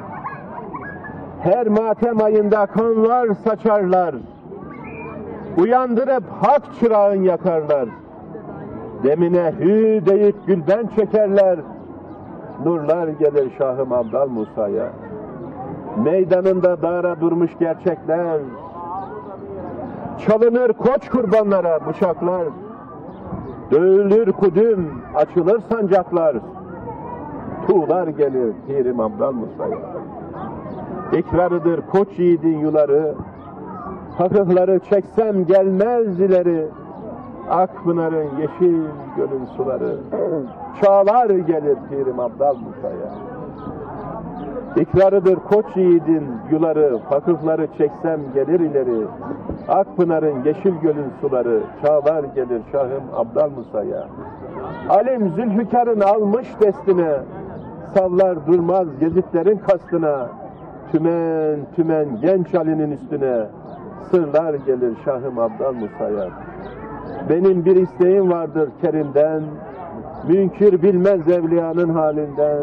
[SPEAKER 1] Her matem ayında kanlar saçarlar, uyandırıp hak çırağın yakarlar. Demine hü deyip gülben çekerler, nurlar gelir Şahım Abdal Musa'ya. Meydanında dara durmuş gerçekler, çalınır koç kurbanlara bıçaklar. Dövülür kudüm, açılır sancaklar, tuğlar gelir Pirim Abdal Musa'ya. İkrarıdır koç yiğidin yuları, hakıkları çeksem gelmez ileri. Akpınar'ın yeşil gölün suları, çağlar gelir Pirim Abdal Musa'ya. İkrarıdır koç yiğidin yuları, fakıhları çeksem gelir ileri. Akpınar'ın yeşil gölün suları, çağlar gelir Şahım Abdal Musa'ya. Alim Zülfikar'ın almış destine, sallar durmaz gezitlerin kastına. Tümen tümen genç Ali'nin üstüne, sırlar gelir Şahım Abdal Musa'ya. Benim bir isteğim vardır Kerim'den, münkir bilmez evliyanın halinden.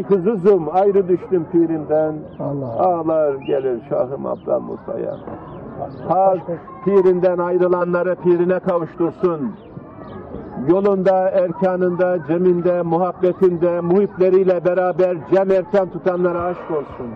[SPEAKER 1] Kaygısızım ayrı düştüm pirimden,
[SPEAKER 2] Allah.
[SPEAKER 1] ağlar gelir Şahım Abdal Musa'ya. Hak pirinden ayrılanları pirine kavuştursun. Yolunda, erkanında, ceminde, muhabbetinde, muhipleriyle beraber cem erkan tutanlara aşk olsun.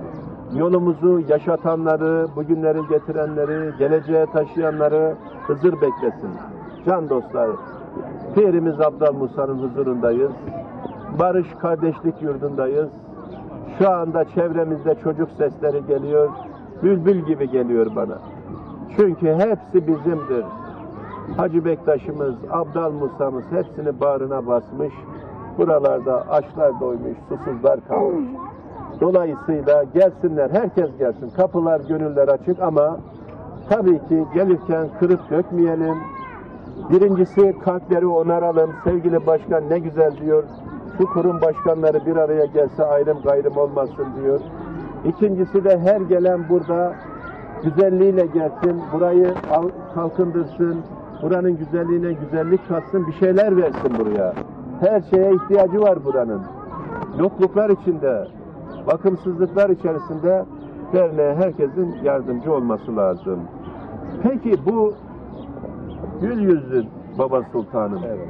[SPEAKER 1] Yolumuzu yaşatanları, bugünleri getirenleri, geleceğe taşıyanları Hızır beklesin. Can dostlar, Pirimiz Abdal Musa'nın huzurundayız. Barış kardeşlik yurdundayız. Şu anda çevremizde çocuk sesleri geliyor. Bülbül gibi geliyor bana. Çünkü hepsi bizimdir. Hacı Bektaş'ımız, Abdal Musa'mız hepsini bağrına basmış. Buralarda açlar doymuş, susuzlar kalmış. Dolayısıyla gelsinler, herkes gelsin. Kapılar, gönüller açık ama tabii ki gelirken kırıp dökmeyelim. Birincisi kalpleri onaralım. Sevgili başkan ne güzel diyor. Şu kurum başkanları bir araya gelse ayrım gayrım olmasın diyor. İkincisi de her gelen burada güzelliğiyle gelsin. Burayı kalkındırsın. Buranın güzelliğine güzellik katsın. Bir şeyler versin buraya. Her şeye ihtiyacı var buranın. Yokluklar içinde, bakımsızlıklar içerisinde derneğe herkesin yardımcı olması lazım. Peki bu Gül Yüzlü Baba Sultanım, evet.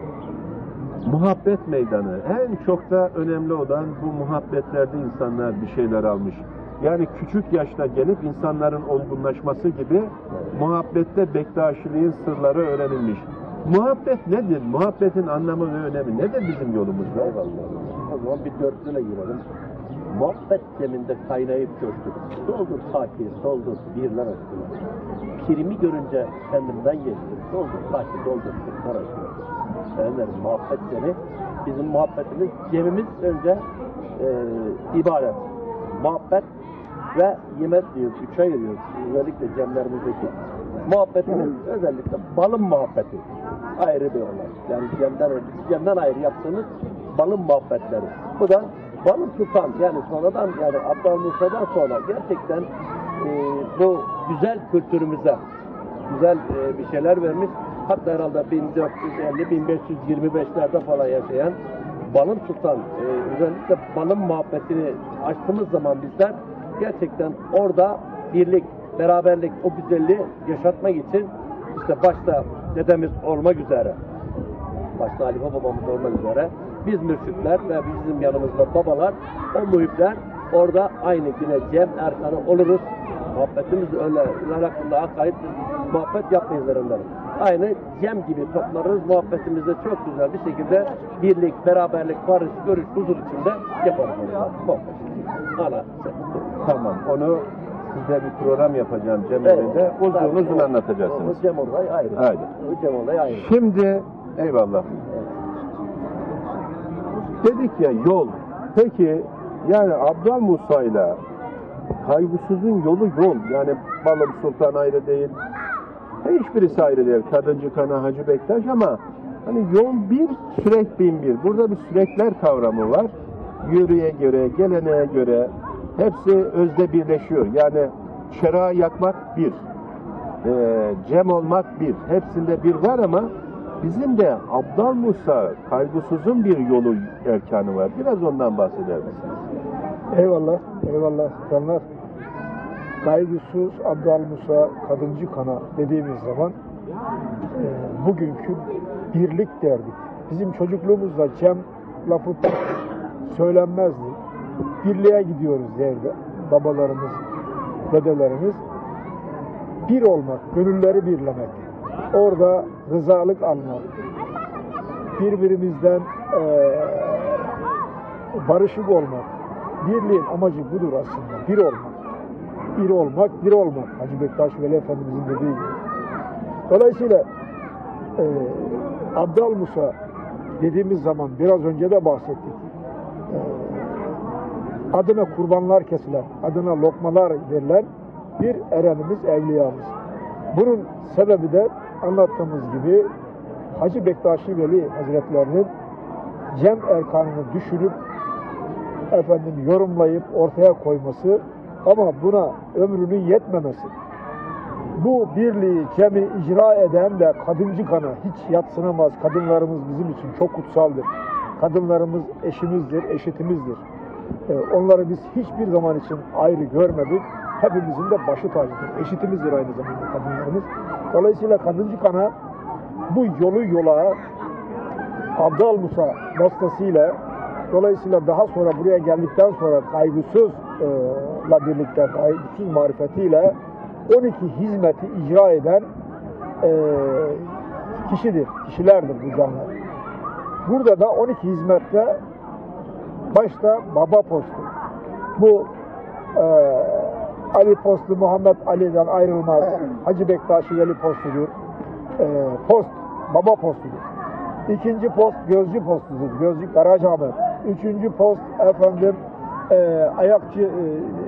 [SPEAKER 1] Muhabbet meydanı. En çok da önemli olan bu muhabbetlerde insanlar bir şeyler almış. Yani küçük yaşta gelip insanların olgunlaşması gibi evet. Muhabbette Bektaşiliğin sırları öğrenilmiş. Muhabbet nedir? Muhabbetin anlamı ve önemi nedir bizim yolumuzda?
[SPEAKER 5] Eyvallah. O zaman bir dörtlüğüne girelim. Muhabbet zeminde kaynayıp coştuk. Doldur Fatih, doldur birler aşkına. Pirimi görünce kendimden geçtim. Doldur Fatih, doldur birler aşkına. Efendim, muhabbet zemi. Bizim muhabbetimiz, gemimiz önce e, ibadet. Muhabbet ve yemek diyoruz, üçe ayırıyoruz. Özellikle cemlerimizdeki. Muhabbetimiz özellikle balın muhabbeti. Ayrı bir olay. Yani cemden, cemden ayrı yaptığımız balın muhabbetleri. Bu da Balın Sultan, yani sonradan, yani Abdal Musa'dan sonra gerçekten e, bu güzel kültürümüze güzel e, bir şeyler vermiş. Hatta herhalde bin dört yüz elli bin beş yüz yirmi beşlerde falan yaşayan Balın Sultan, e, özellikle balın muhabbetini açtığımız zaman bizler gerçekten orada birlik, beraberlik, o güzelliği yaşatmak için işte başta dedemiz olmak üzere, başta Halife babamız olmak üzere biz mürşitler ve bizim yanımızda babalar, o muhipler orada aynı güne cem erkanı oluruz. Muhabbetimiz öyle, onlar hakkında hakayet muhabbet yapmayız onların. Aynı cem gibi toplarız, muhabbetimizde çok güzel bir şekilde birlik, beraberlik, barış, görüş, huzur içinde yaparız. Muhabbet. Ana.
[SPEAKER 1] Tamam, onu size bir program yapacağım Cem evet. Evinde. Uzun uzun anlatacaksınız.
[SPEAKER 5] O Cem olayı ayrı.
[SPEAKER 1] Ayrı.
[SPEAKER 5] O Cem olayı ayrı.
[SPEAKER 1] Şimdi, eyvallah. Dedik ya yol. Peki yani Abdal Musa ile Kaygısız'ın yolu yol. Yani Balım Sultan ayrı değil. Hiçbirisi ayrı değil. Kadıncı Kana, Hacı Bektaş ama hani yol bir, sürek bin bir. Burada bir sürekler kavramı var. Yürüye göre, geleneğe göre hepsi özde birleşiyor. Yani şera yakmak bir. E, cem olmak bir. Hepsinde bir var ama bizim de Abdal Musa, Kaygısız'ın bir yolu erkanı var. Biraz ondan bahseder misiniz?
[SPEAKER 2] Eyvallah, eyvallah sultanlar. Kaygısız, Abdal Musa, Kadıncı Kana dediğimiz zaman e, bugünkü birlik derdik. Bizim çocukluğumuzda cem lafı söylenmezdi. Birliğe gidiyoruz derdi babalarımız, dedelerimiz. Bir olmak, gönülleri birlemek. Orada rızalık almak, birbirimizden e, barışık olmak, birliğin amacı budur aslında, bir olmak. Bir olmak, bir olmak. Hacı Bektaş Veli Efendimizin dediği gibi. Dolayısıyla e, Abdal Musa dediğimiz zaman biraz önce de bahsettik. E, adına kurbanlar kesilen, adına lokmalar verilen bir erenimiz, evliyamız. Bunun sebebi de anlattığımız gibi Hacı Bektaşi Veli Hazretlerinin cem erkanını düşünüp efendim yorumlayıp ortaya koyması ama buna ömrünün yetmemesi. Bu birliği, cemi icra eden de Kadıncı Kana hiç yadsınamaz. Kadınlarımız bizim için çok kutsaldır. Kadınlarımız eşimizdir, eşitimizdir. Ee, onları biz hiçbir zaman için ayrı görmedik. hepimizin de başı tacıdır. Eşitimizdir aynı zamanda kadınlarımız. Dolayısıyla kadıncı kana bu yolu yola Abdal Musa vasıtasıyla, dolayısıyla daha sonra buraya geldikten sonra kaygısızla birlikte, kaygısız marifetiyle on iki hizmeti icra eden e, kişidir, kişilerdir bu canlar. Burada da on iki hizmette başta baba postu. Bu e, Ali postu Muhammed Ali'den ayrılmaz. Hacı Bektaşi Veli postudur. E, post, baba postudur. İkinci post gözcü postudur. Gözcü Karacaahmet. Üçüncü post efendim e, ayakçı e,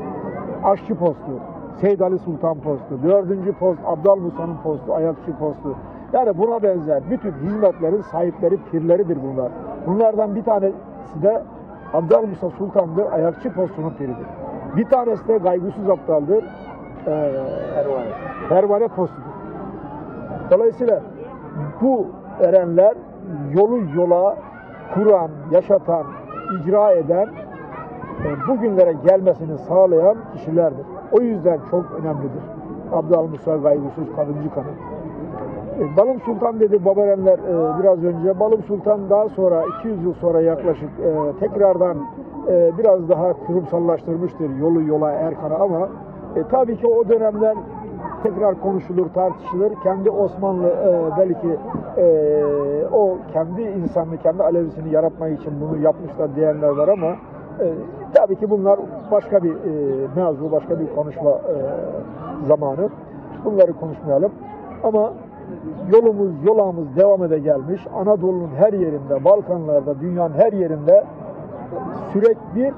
[SPEAKER 2] aşçı postu. Seyyid Ali Sultan postu. Dördüncü post Abdal Musa'nın postu, ayakçı postu. Yani buna benzer bütün hizmetlerin sahipleri, pirleridir bunlar. Bunlardan bir tanesi de Abdal Musa Sultan'dır, ayakçı postunun piridir. Bir tanesi de Gaygusuz Abdal'dır, e, Pervane. Pervane postudur. Dolayısıyla bu erenler yolu yola kuran, yaşatan, icra eden, e, bugünlere gelmesini sağlayan kişilerdir. O yüzden çok önemlidir. Abdal Musa Gaygusuz kadıncı kanı. E, Balım Sultan dedi babarenler e, biraz önce. Balım Sultan daha sonra iki yüz yıl sonra yaklaşık e, tekrardan e, biraz daha kurumsallaştırmıştır yolu yola Erkan'a ama e, tabii ki o dönemler tekrar konuşulur, tartışılır. Kendi Osmanlı e, belki e, o kendi insanını, kendi Alevisini yaratmak için bunu yapmışlar diyenler var ama e, tabii ki bunlar başka bir e, mevzu, başka bir konuşma e, zamanı. Bunları konuşmayalım. Ama yolumuz, yolağımız devam ede gelmiş. Anadolu'nun her yerinde, Balkanlarda, dünyanın her yerinde sürekli bir,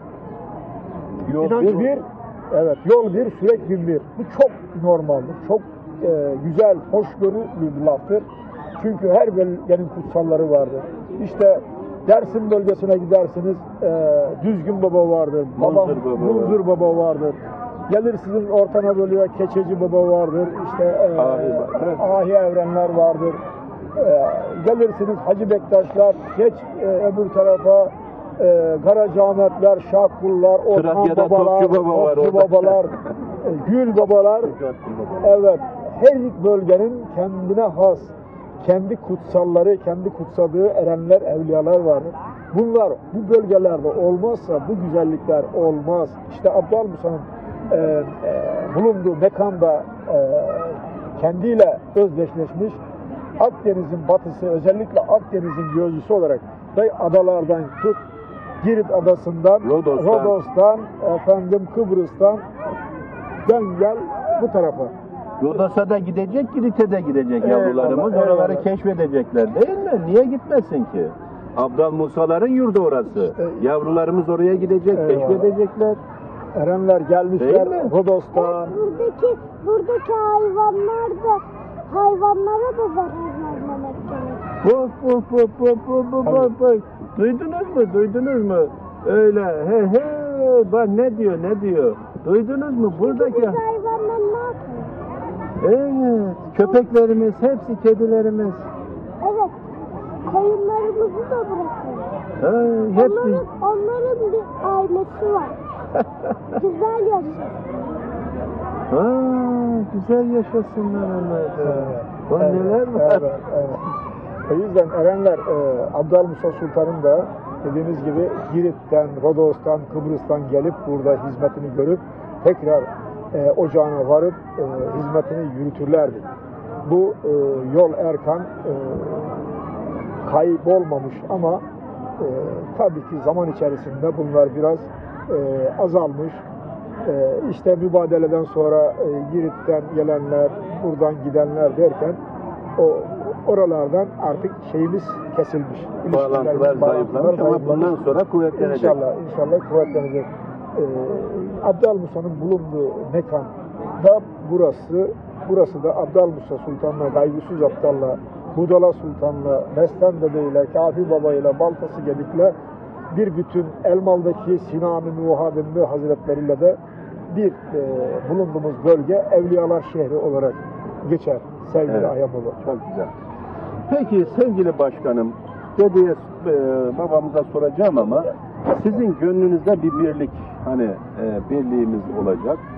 [SPEAKER 1] Yol
[SPEAKER 2] inanç
[SPEAKER 1] bir,
[SPEAKER 2] bir, evet yol bir, sürekli bir. Bu çok normaldir, çok e, güzel, hoşgörülü bir laftır. Çünkü her bölgenin kutsalları vardır. İşte Dersim bölgesine gidersiniz, e, Düzgün Baba vardır, Baba,
[SPEAKER 1] Munzur Baba,
[SPEAKER 2] Munzur Baba vardır. Gelir sizin Orta Anadolu'ya Keçeci Baba vardır, işte e,
[SPEAKER 1] Ahi,
[SPEAKER 2] Ahi Evrenler vardır. E, gelirsiniz Hacı Bektaşlar, geç e, öbür tarafa e, Karacaahmetler, Şahkullar, Orhan
[SPEAKER 1] Trakya'da
[SPEAKER 2] Babalar,
[SPEAKER 1] Topçu Baba var
[SPEAKER 2] Topçu
[SPEAKER 1] orada.
[SPEAKER 2] Babalar, e, Gül Babalar. Evet, her bölgenin kendine has, kendi kutsalları, kendi kutsadığı erenler, evliyalar vardır. Bunlar bu bölgelerde olmazsa bu güzellikler olmaz. İşte Abdal Musa'nın e, e, bulunduğu mekanda e, kendiyle özdeşleşmiş. Akdeniz'in batısı, özellikle Akdeniz'in gözcüsü olarak ve adalardan tut, Girit adasından,
[SPEAKER 1] Rodos'tan,
[SPEAKER 2] Rodos'tan efendim Kıbrıs'tan dön gel bu tarafa.
[SPEAKER 1] Rodos'a da gidecek, Girit'e de gidecek
[SPEAKER 2] Evet,
[SPEAKER 1] yavrularımız.
[SPEAKER 2] evet.
[SPEAKER 1] Oraları keşfedecekler değil mi? Niye gitmesin ki? Abdal Musa'ların yurdu orası.
[SPEAKER 2] Evet.
[SPEAKER 1] Yavrularımız oraya gidecek,
[SPEAKER 2] Evet.
[SPEAKER 1] keşfedecekler.
[SPEAKER 2] Erenler gelmişler
[SPEAKER 1] Değil mi?
[SPEAKER 2] Rodos'tan.
[SPEAKER 3] Buradaki, buradaki hayvanlar da hayvanlara da zarar vermemek gerek.
[SPEAKER 1] Hop hop hop hop hop hop hop hop. Duydunuz mu? Duydunuz mu? Öyle he he. Bak ne diyor ne diyor. Duydunuz mu? Buradaki
[SPEAKER 3] Biz hayvanlar ne yapıyor?
[SPEAKER 1] evet, köpeklerimiz, hepsi kedilerimiz.
[SPEAKER 3] Evet, koyunlarımızı da bırakıyor.
[SPEAKER 1] Ha, hepsi.
[SPEAKER 3] Onların, onların bir ailesi var. Güzel yaşıyor.
[SPEAKER 1] Ha, güzel yaşasınlar onlar da. Bak
[SPEAKER 2] Evet,
[SPEAKER 1] neler var.
[SPEAKER 2] evet, evet. O yüzden Erenler e, Abdal Musa Sultan'ın da dediğimiz gibi Girit'ten, Rodos'tan, Kıbrıs'tan gelip burada hizmetini görüp tekrar e, ocağına varıp e, hizmetini yürütürlerdi. Bu e, yol Erkan e, kaybolmamış ama e, tabii ki zaman içerisinde bunlar biraz e, azalmış. E, işte mübadeleden sonra e, Girit'ten gelenler, buradan gidenler derken o oralardan artık şeyimiz kesilmiş.
[SPEAKER 1] Bağlantılar
[SPEAKER 2] İlişkilerimiz,
[SPEAKER 1] zayıflamış ama
[SPEAKER 2] zayıflamış.
[SPEAKER 1] bundan sonra kuvvetlenecek.
[SPEAKER 2] İnşallah, inşallah kuvvetlenecek. Ee, Abdal Musa'nın bulunduğu mekan da burası. Burası da Abdal Musa Sultan'la, Gaygusuz Abdal'la, Budala Sultan'la, Mestan Dede'yle, Kafi Baba'yla, Baltası Gedik'le bir bütün Elmal'daki Sinan-ı Muhademli Hazretleriyle de bir e, bulunduğumuz bölge Evliyalar şehri olarak geçer. Sevgili
[SPEAKER 1] Evet.
[SPEAKER 2] Ayhan Baba.
[SPEAKER 1] Çok güzel. Peki sevgili başkanım, dedeye, e, babamıza soracağım ama sizin gönlünüzde bir birlik, hani e, birliğimiz olacak.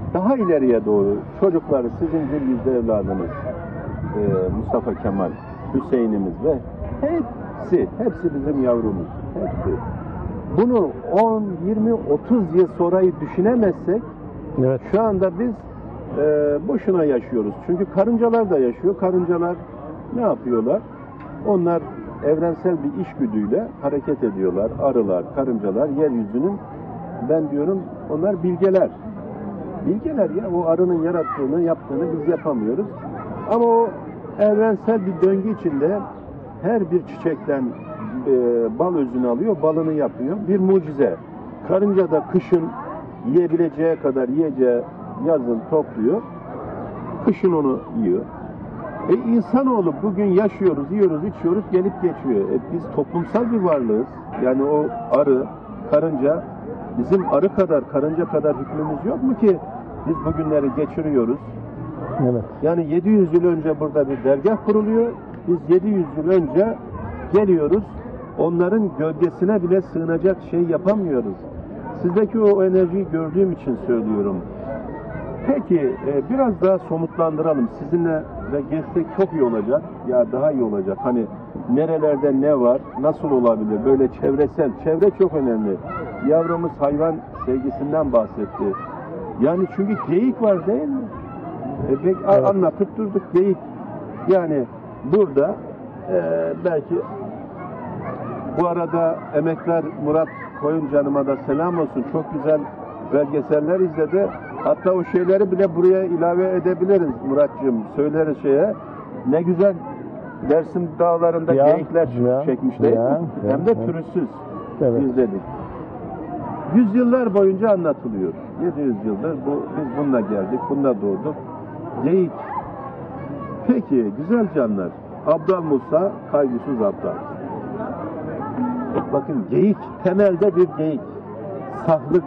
[SPEAKER 1] daha ileriye doğru çocukları sizin bir yüzde evladınız e, Mustafa Kemal, Hüseyin'imiz ve hepsi, hepsi bizim yavrumuz. Hepsi. Bunu on, yirmi, otuz yıl sonrayı düşünemezsek
[SPEAKER 4] Evet.
[SPEAKER 1] şu anda biz e, boşuna yaşıyoruz. Çünkü karıncalar da yaşıyor. Karıncalar ne yapıyorlar? Onlar evrensel bir içgüdüyle hareket ediyorlar. Arılar, karıncalar yeryüzünün, ben diyorum onlar bilgeler. Bilgeler ya, o arının yarattığını, yaptığını biz yapamıyoruz. Ama o evrensel bir döngü içinde her bir çiçekten e, bal özünü alıyor, balını yapıyor. Bir mucize. Karınca da kışın yiyebileceği kadar yiyeceği yazın topluyor. Kışın onu yiyor. E insanoğlu bugün yaşıyoruz, yiyoruz, içiyoruz, gelip geçiyor. E biz toplumsal bir varlığız. Yani o arı, karınca, bizim arı kadar, karınca kadar hükmümüz yok mu ki biz bugünleri geçiriyoruz?
[SPEAKER 4] Evet.
[SPEAKER 1] Yani yedi yüz yıl önce burada bir dergah kuruluyor. Biz yedi yüz yıl önce geliyoruz. Onların gölgesine bile sığınacak şey yapamıyoruz. Sizdeki o enerjiyi gördüğüm için söylüyorum. Peki e, biraz daha somutlandıralım. Sizinle ve gezsek çok iyi olacak. Ya daha iyi olacak. Hani nerelerde ne var, nasıl olabilir? Böyle çevresel. Çevre çok önemli. Yavrumuz hayvan sevgisinden bahsetti. Yani çünkü geyik var değil mi? E, pek
[SPEAKER 4] Evet.
[SPEAKER 1] anlatıp durduk geyik. Yani burada e, belki bu arada emekler Murat Koyuncanıma da selam olsun. Çok güzel belgeseller izledi. Hatta o şeyleri bile buraya ilave edebiliriz Muratcığım. Söyleriz şeye. Ne güzel Dersim dağlarında
[SPEAKER 4] Ya,
[SPEAKER 1] geyikler
[SPEAKER 4] ya,
[SPEAKER 1] çekmiş değil
[SPEAKER 4] ya,
[SPEAKER 1] mi?
[SPEAKER 4] ya,
[SPEAKER 1] Hem de
[SPEAKER 4] ya.
[SPEAKER 1] pürüzsüz
[SPEAKER 4] Evet.
[SPEAKER 1] izledik. Yüzyıllar boyunca anlatılıyor. yedi yüz yıldır bu, biz bununla geldik, bununla doğduk. Geyik. Peki güzel canlar. Abdal Musa, kaygısız Abdal. Bakın geyik, temelde bir geyik. Saflık,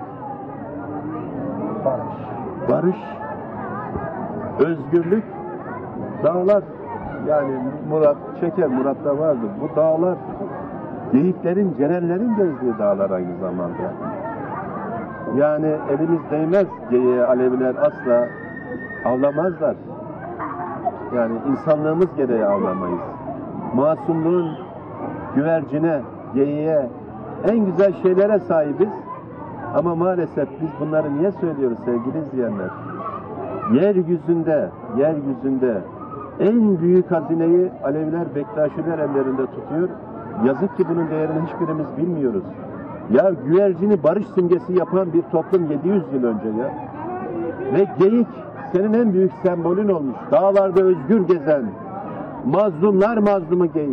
[SPEAKER 2] Barış.
[SPEAKER 1] barış, özgürlük, dağlar. Yani Murat Çeker, Murat'ta vardı. Bu dağlar, geyiklerin, cerenlerin gezdiği dağlar aynı zamanda. Yani elimiz değmez geyiğe, Aleviler asla avlamazlar. Yani insanlığımız gereği avlamayız. Masumluğun güvercine, geyiğe, en güzel şeylere sahibiz. Ama maalesef biz bunları niye söylüyoruz sevgili izleyenler? Yeryüzünde, yeryüzünde en büyük hazineyi Aleviler, Bektaşiler ellerinde tutuyor. Yazık ki bunun değerini hiçbirimiz bilmiyoruz. Ya güvercini barış simgesi yapan bir toplum yedi yüz yıl önce ya. Ve geyik senin en büyük sembolün olmuş. Dağlarda özgür gezen, mazlumlar mazlumu geyik.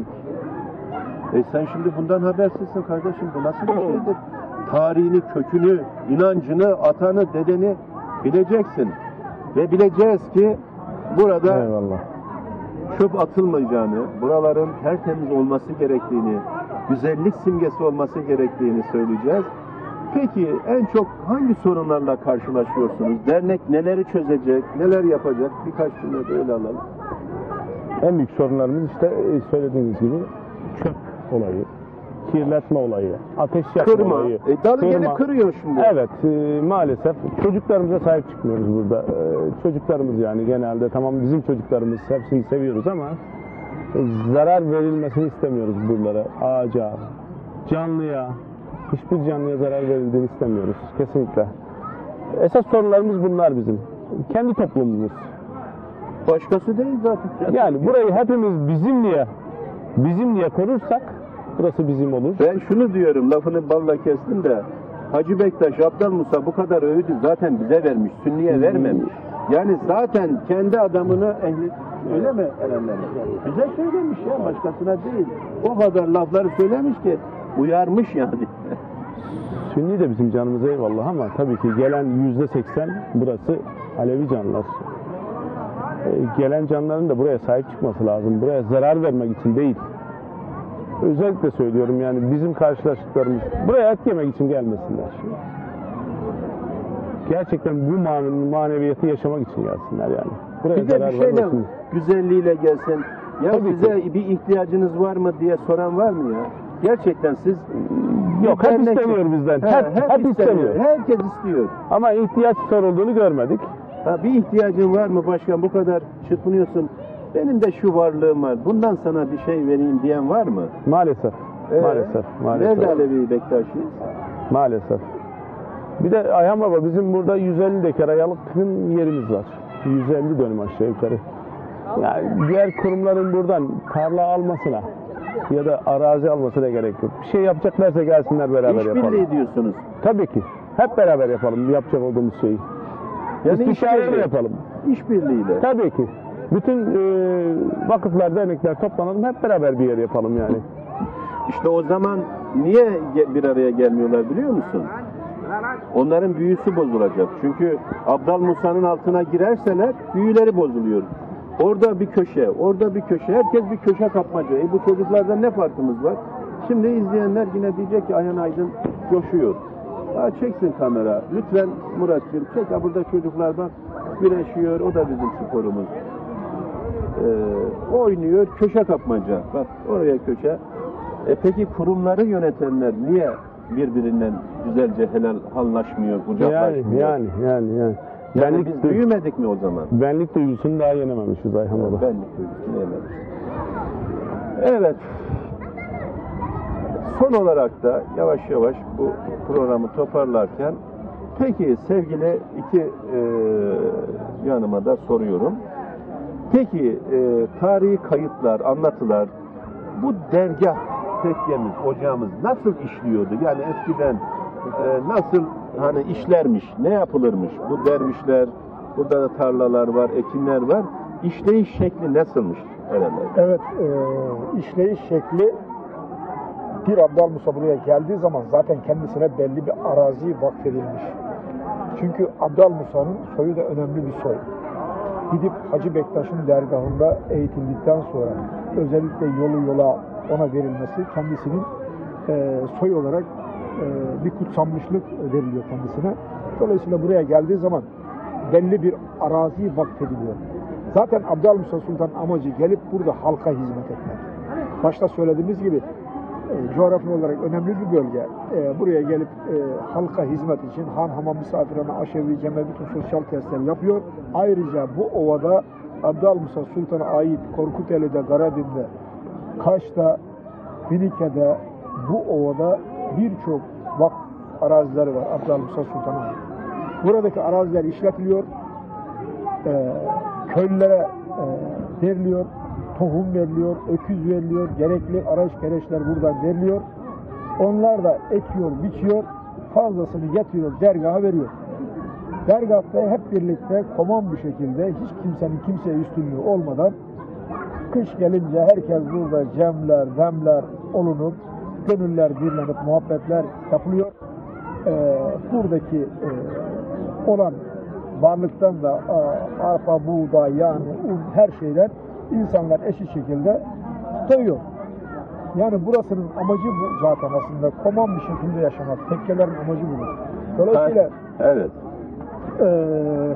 [SPEAKER 1] E sen şimdi bundan habersizsin kardeşim. Bu nasıl bir şeydir? Tarihini, kökünü, inancını, atanı, dedeni bileceksin. Ve bileceğiz ki burada
[SPEAKER 4] Eyvallah.
[SPEAKER 1] çöp atılmayacağını, buraların tertemiz olması gerektiğini, güzellik simgesi olması gerektiğini söyleyeceğiz. Peki en çok hangi sorunlarla karşılaşıyorsunuz? Dernek neleri çözecek, neler yapacak? Birkaç cümle böyle alalım.
[SPEAKER 4] En büyük sorunlarımız işte e, söylediğiniz gibi çöp olayı, kirletme olayı, ateş yakma
[SPEAKER 1] Kırma.
[SPEAKER 4] olayı.
[SPEAKER 1] E, dalı
[SPEAKER 4] Kırma.
[SPEAKER 1] gelip kırıyor şimdi.
[SPEAKER 4] Evet, e, maalesef çocuklarımıza sahip çıkmıyoruz burada. E, çocuklarımız yani genelde tamam bizim çocuklarımız hepsini seviyoruz ama e, zarar verilmesini istemiyoruz buralara, ağaca, canlıya, hiçbir canlıya zarar verildiğini istemiyoruz kesinlikle. Esas sorunlarımız bunlar bizim. Kendi toplumumuz.
[SPEAKER 1] Başkası değil zaten.
[SPEAKER 4] Yani burayı hepimiz bizim diye bizim diye korursak burası bizim olur.
[SPEAKER 1] Ben şunu diyorum, lafını balla kestim de Hacı Bektaş, Abdal Musa bu kadar övdü zaten bize vermiş, Sünniye vermemiş. Yani zaten kendi adamını ehli, öyle mi Erenler? Bize söylemiş ya, başkasına değil. O kadar lafları söylemiş ki uyarmış yani.
[SPEAKER 4] Sünni de bizim canımıza eyvallah ama tabii ki gelen yüzde seksen burası Alevi canlılar. Ee, gelen canlıların da buraya sahip çıkması lazım. Buraya zarar vermek için değil. Özellikle söylüyorum yani bizim karşılaştıklarımız buraya et yemek için gelmesinler. Gerçekten bu man maneviyatı yaşamak için gelsinler yani. Buraya
[SPEAKER 1] Bir de
[SPEAKER 4] zarar
[SPEAKER 1] bir şeyle,
[SPEAKER 4] vermesin.
[SPEAKER 1] güzelliğiyle gelsin. Ya
[SPEAKER 4] Tabii
[SPEAKER 1] size
[SPEAKER 4] ki.
[SPEAKER 1] bir ihtiyacınız var mı diye soran var mı ya? Gerçekten siz
[SPEAKER 4] Yok,
[SPEAKER 1] Bir
[SPEAKER 4] hep
[SPEAKER 1] dernek-
[SPEAKER 4] istemiyor bizden.
[SPEAKER 1] He,
[SPEAKER 4] Hep, hep istemiyor.
[SPEAKER 1] Herkes istiyor.
[SPEAKER 4] Ama ihtiyaç sorulduğunu görmedik.
[SPEAKER 1] Ha, bir ihtiyacın var mı başkan? Bu kadar çırpınıyorsun. Benim de şu varlığım var. Bundan sana bir şey vereyim diyen var mı?
[SPEAKER 4] Maalesef.
[SPEAKER 1] Ee,
[SPEAKER 4] maalesef. Maalesef.
[SPEAKER 1] Nerede Alevi Bektaşi'yiz?
[SPEAKER 4] Maalesef. Bir de Ayhan Baba, bizim burada yüz elli dekar ayalıkın yerimiz var. yüz elli dönüm aşağı yukarı. Yani diğer kurumların buradan tarla almasına ya da arazi almasına gerek yok. Bir şey yapacaklarsa gelsinler, beraber yapalım.
[SPEAKER 1] İşbirliği diyorsunuz.
[SPEAKER 4] Tabii ki. Hep beraber yapalım yapacak olduğumuz şeyi.
[SPEAKER 1] Yani
[SPEAKER 4] İstişareyle
[SPEAKER 1] işbirliği.
[SPEAKER 4] yapalım.
[SPEAKER 1] İşbirliğiyle.
[SPEAKER 4] Tabii ki. Bütün e, vakıflar, dernekler toplanalım, hep beraber bir yer yapalım yani.
[SPEAKER 1] İşte o zaman niye ge- bir araya gelmiyorlar biliyor musun? Onların büyüsü bozulacak. Çünkü Abdal Musa'nın altına girerseler büyüleri bozuluyor. Orada bir köşe, orada bir köşe. Herkes bir köşe kapmaca. E bu çocuklardan ne farkımız var? Şimdi izleyenler yine diyecek ki Ayhan Aydın coşuyor. Ha, çeksin kamera. Lütfen Murat'cığım çek. Ha, burada çocuklar bak güreşiyor. O da bizim sporumuz. Ee, oynuyor. Köşe kapmaca. Bak oraya köşe. E peki kurumları yönetenler niye birbirinden güzelce helal hallaşmıyor, kucaklaşmıyor?
[SPEAKER 4] Yani, yani, yani, yani.
[SPEAKER 1] Yani
[SPEAKER 4] Benlik,
[SPEAKER 1] biz
[SPEAKER 4] duy-
[SPEAKER 1] büyümedik mi o zaman?
[SPEAKER 4] benlik duygusunu daha yenememişiz Ayhan Baba.
[SPEAKER 1] Benlik duygusunu yemedik. Evet. Son olarak da yavaş yavaş bu programı toparlarken peki sevgili iki e, yanıma da soruyorum. Peki e, tarihi kayıtlar, anlatılar bu dergah tekkemiz, ocağımız nasıl işliyordu? Yani eskiden e, nasıl hani işlermiş, ne yapılırmış? Bu dervişler, burada da tarlalar var, ekinler var. İşleyiş şekli nasılmış? Erenler?
[SPEAKER 2] Evet, e, işleyiş şekli bir Abdal Musa buraya geldiği zaman zaten kendisine belli bir arazi vakfedilmiş. Çünkü Abdal Musa'nın soyu da önemli bir soy. Gidip Hacı Bektaş'ın dergahında eğitildikten sonra özellikle yolu yola ona verilmesi kendisinin e, soy olarak e, bir kutsanmışlık veriliyor kendisine. Dolayısıyla buraya geldiği zaman belli bir arazi vakfediliyor. Zaten Abdal Musa Sultan amacı gelip burada halka hizmet etmek. Başta söylediğimiz gibi e, coğrafi olarak önemli bir bölge. E, buraya gelip e, halka hizmet için han, hamam, misafirhane, aşevi, cemme bütün sosyal testler yapıyor. Ayrıca bu ovada Abdal Musa Sultan'a ait Korkuteli'de, Garadin'de, Kaş'ta, Binike'de bu ovada birçok vakf arazileri var Abdal Musa Sultan'a ait. Buradaki araziler işletiliyor. E, köylülere e, veriliyor. Tohum veriliyor, öküz veriliyor, gerekli araç gereçler buradan veriliyor. Onlar da ekiyor, biçiyor, fazlasını getiriyor, dergaha veriyor. Dergahta hep birlikte komon bir şekilde hiç kimsenin kimseye üstünlüğü olmadan kış gelince herkes burada cemler, demler olunup, gönüller birlenip muhabbetler yapılıyor. Ee, buradaki e, olan varlıktan da e, arpa, buğday, yani un, her şeyden insanlar eşit şekilde doyuyor. Yani burasının amacı bu zaten aslında. Koman bir şekilde yaşamak. Tekkelerin amacı bu. Dolayısıyla
[SPEAKER 1] evet.
[SPEAKER 2] Ee,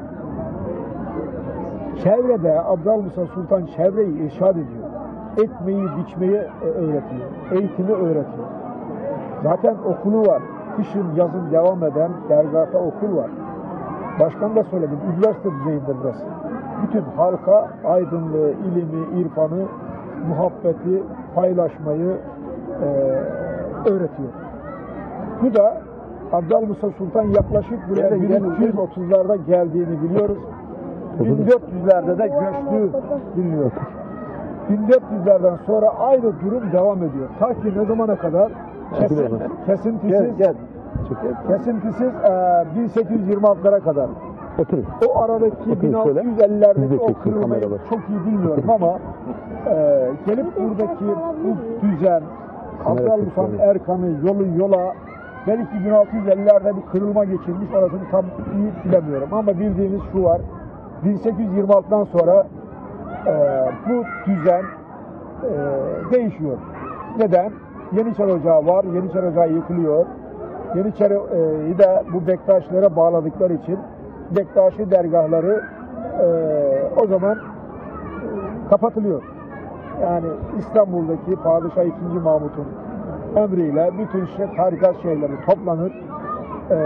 [SPEAKER 2] çevrede Abdal Musa Sultan çevreyi irşad ediyor. Ekmeği, biçmeyi e, öğretiyor. Eğitimi öğretiyor. Zaten okulu var. Kışın, yazın devam eden dergahta okul var. Başkan da söyledim. Üniversite düzeyinde burası. Bütün halka aydınlığı, ilimi, irfanı, muhabbeti, paylaşmayı e, öğretiyor. Bu da Abdal Musa Sultan yaklaşık buraya bin üç yüz otuzlarda geldiğini biliyoruz. bin dört yüzlerde de göçtüğü biliniyor. bin dört yüzlerden sonra aynı durum devam ediyor. Ta ki ne zamana kadar? Kesin, kesintisiz,
[SPEAKER 1] Gel,
[SPEAKER 2] kesintisiz e, bin sekiz yüz yirmi altılara kadar.
[SPEAKER 4] Oturun.
[SPEAKER 2] O aradaki
[SPEAKER 4] Oturun
[SPEAKER 2] bin altı yüz
[SPEAKER 4] şöyle.
[SPEAKER 2] ellilerdeki
[SPEAKER 4] Siz de
[SPEAKER 2] o
[SPEAKER 4] çeksin
[SPEAKER 2] kırılmayı
[SPEAKER 4] kameralar.
[SPEAKER 2] çok iyi bilmiyorum ama e, gelip buradaki bu düzen,
[SPEAKER 4] Kamera
[SPEAKER 2] Abdal Musa'nın
[SPEAKER 4] çekiyor.
[SPEAKER 2] erkanı, yolu yola belki bin altı yüz ellilerde bir kırılma geçirmiş, orasını tam iyi bilemiyorum ama bildiğimiz şu var: bin sekiz yüz yirmi altıdan sonra e, bu düzen e, değişiyor. Neden? Yeniçeri Ocağı var, Yeniçeri Ocağı yıkılıyor. Yeniçeri'yi de bu Bektaşilere bağladıkları için Bektaşi dergahları e, o zaman e, kapatılıyor. Yani İstanbul'daki Padişah ikinci. Mahmut'un emriyle bütün şey, tarikat şeyleri toplanır. Ee,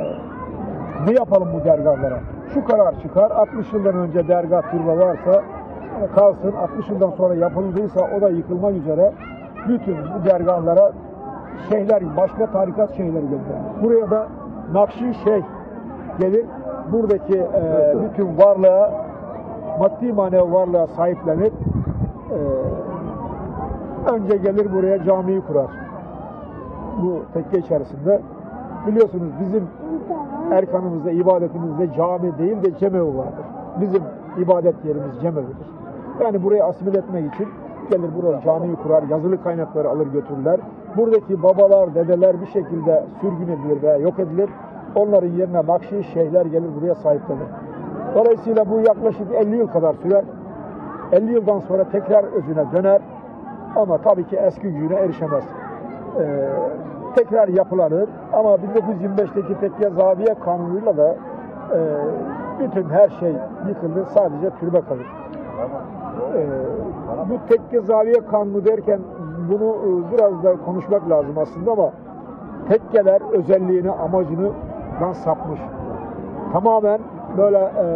[SPEAKER 2] ne yapalım bu dergahlara? Şu karar çıkar, altmış yıldan önce dergah türbe varsa e, kalsın, altmış yıldan sonra yapıldıysa o da yıkılmak üzere bütün bu dergahlara şeyler, başka tarikat şeyleri gönderilir. Buraya da Nakşi Şeyh gelir, buradaki e, bütün varlığa, maddi manevi varlığa sahiplenir. E, önce gelir buraya camiyi kurar. Bu tekke içerisinde. Biliyorsunuz bizim erkanımızda, ibadetimizde cami değil de cemevi vardır. Bizim ibadet yerimiz cemevidir. Yani burayı asimile etmek için gelir buraya camiyi kurar, yazılı kaynakları alır götürürler. Buradaki babalar, dedeler bir şekilde sürgün edilir veya yok edilir. Onların yerine Nakşi şeyhler gelir buraya sahiplenir. Dolayısıyla bu yaklaşık elli yıl kadar sürer. elli yıldan sonra tekrar özüne döner. Ama tabii ki eski gücüne erişemez. Ee, tekrar yapılanır. Ama bin dokuz yüz yirmi beşteki Tekke Zaviye Kanunu'yla da e, bütün her şey yıkılır. Sadece türbe kalır. Ee, bu Tekke Zaviye Kanunu derken bunu e, biraz da konuşmak lazım aslında ama tekkeler özelliğini, amacını dan sapmış. Tamamen böyle e,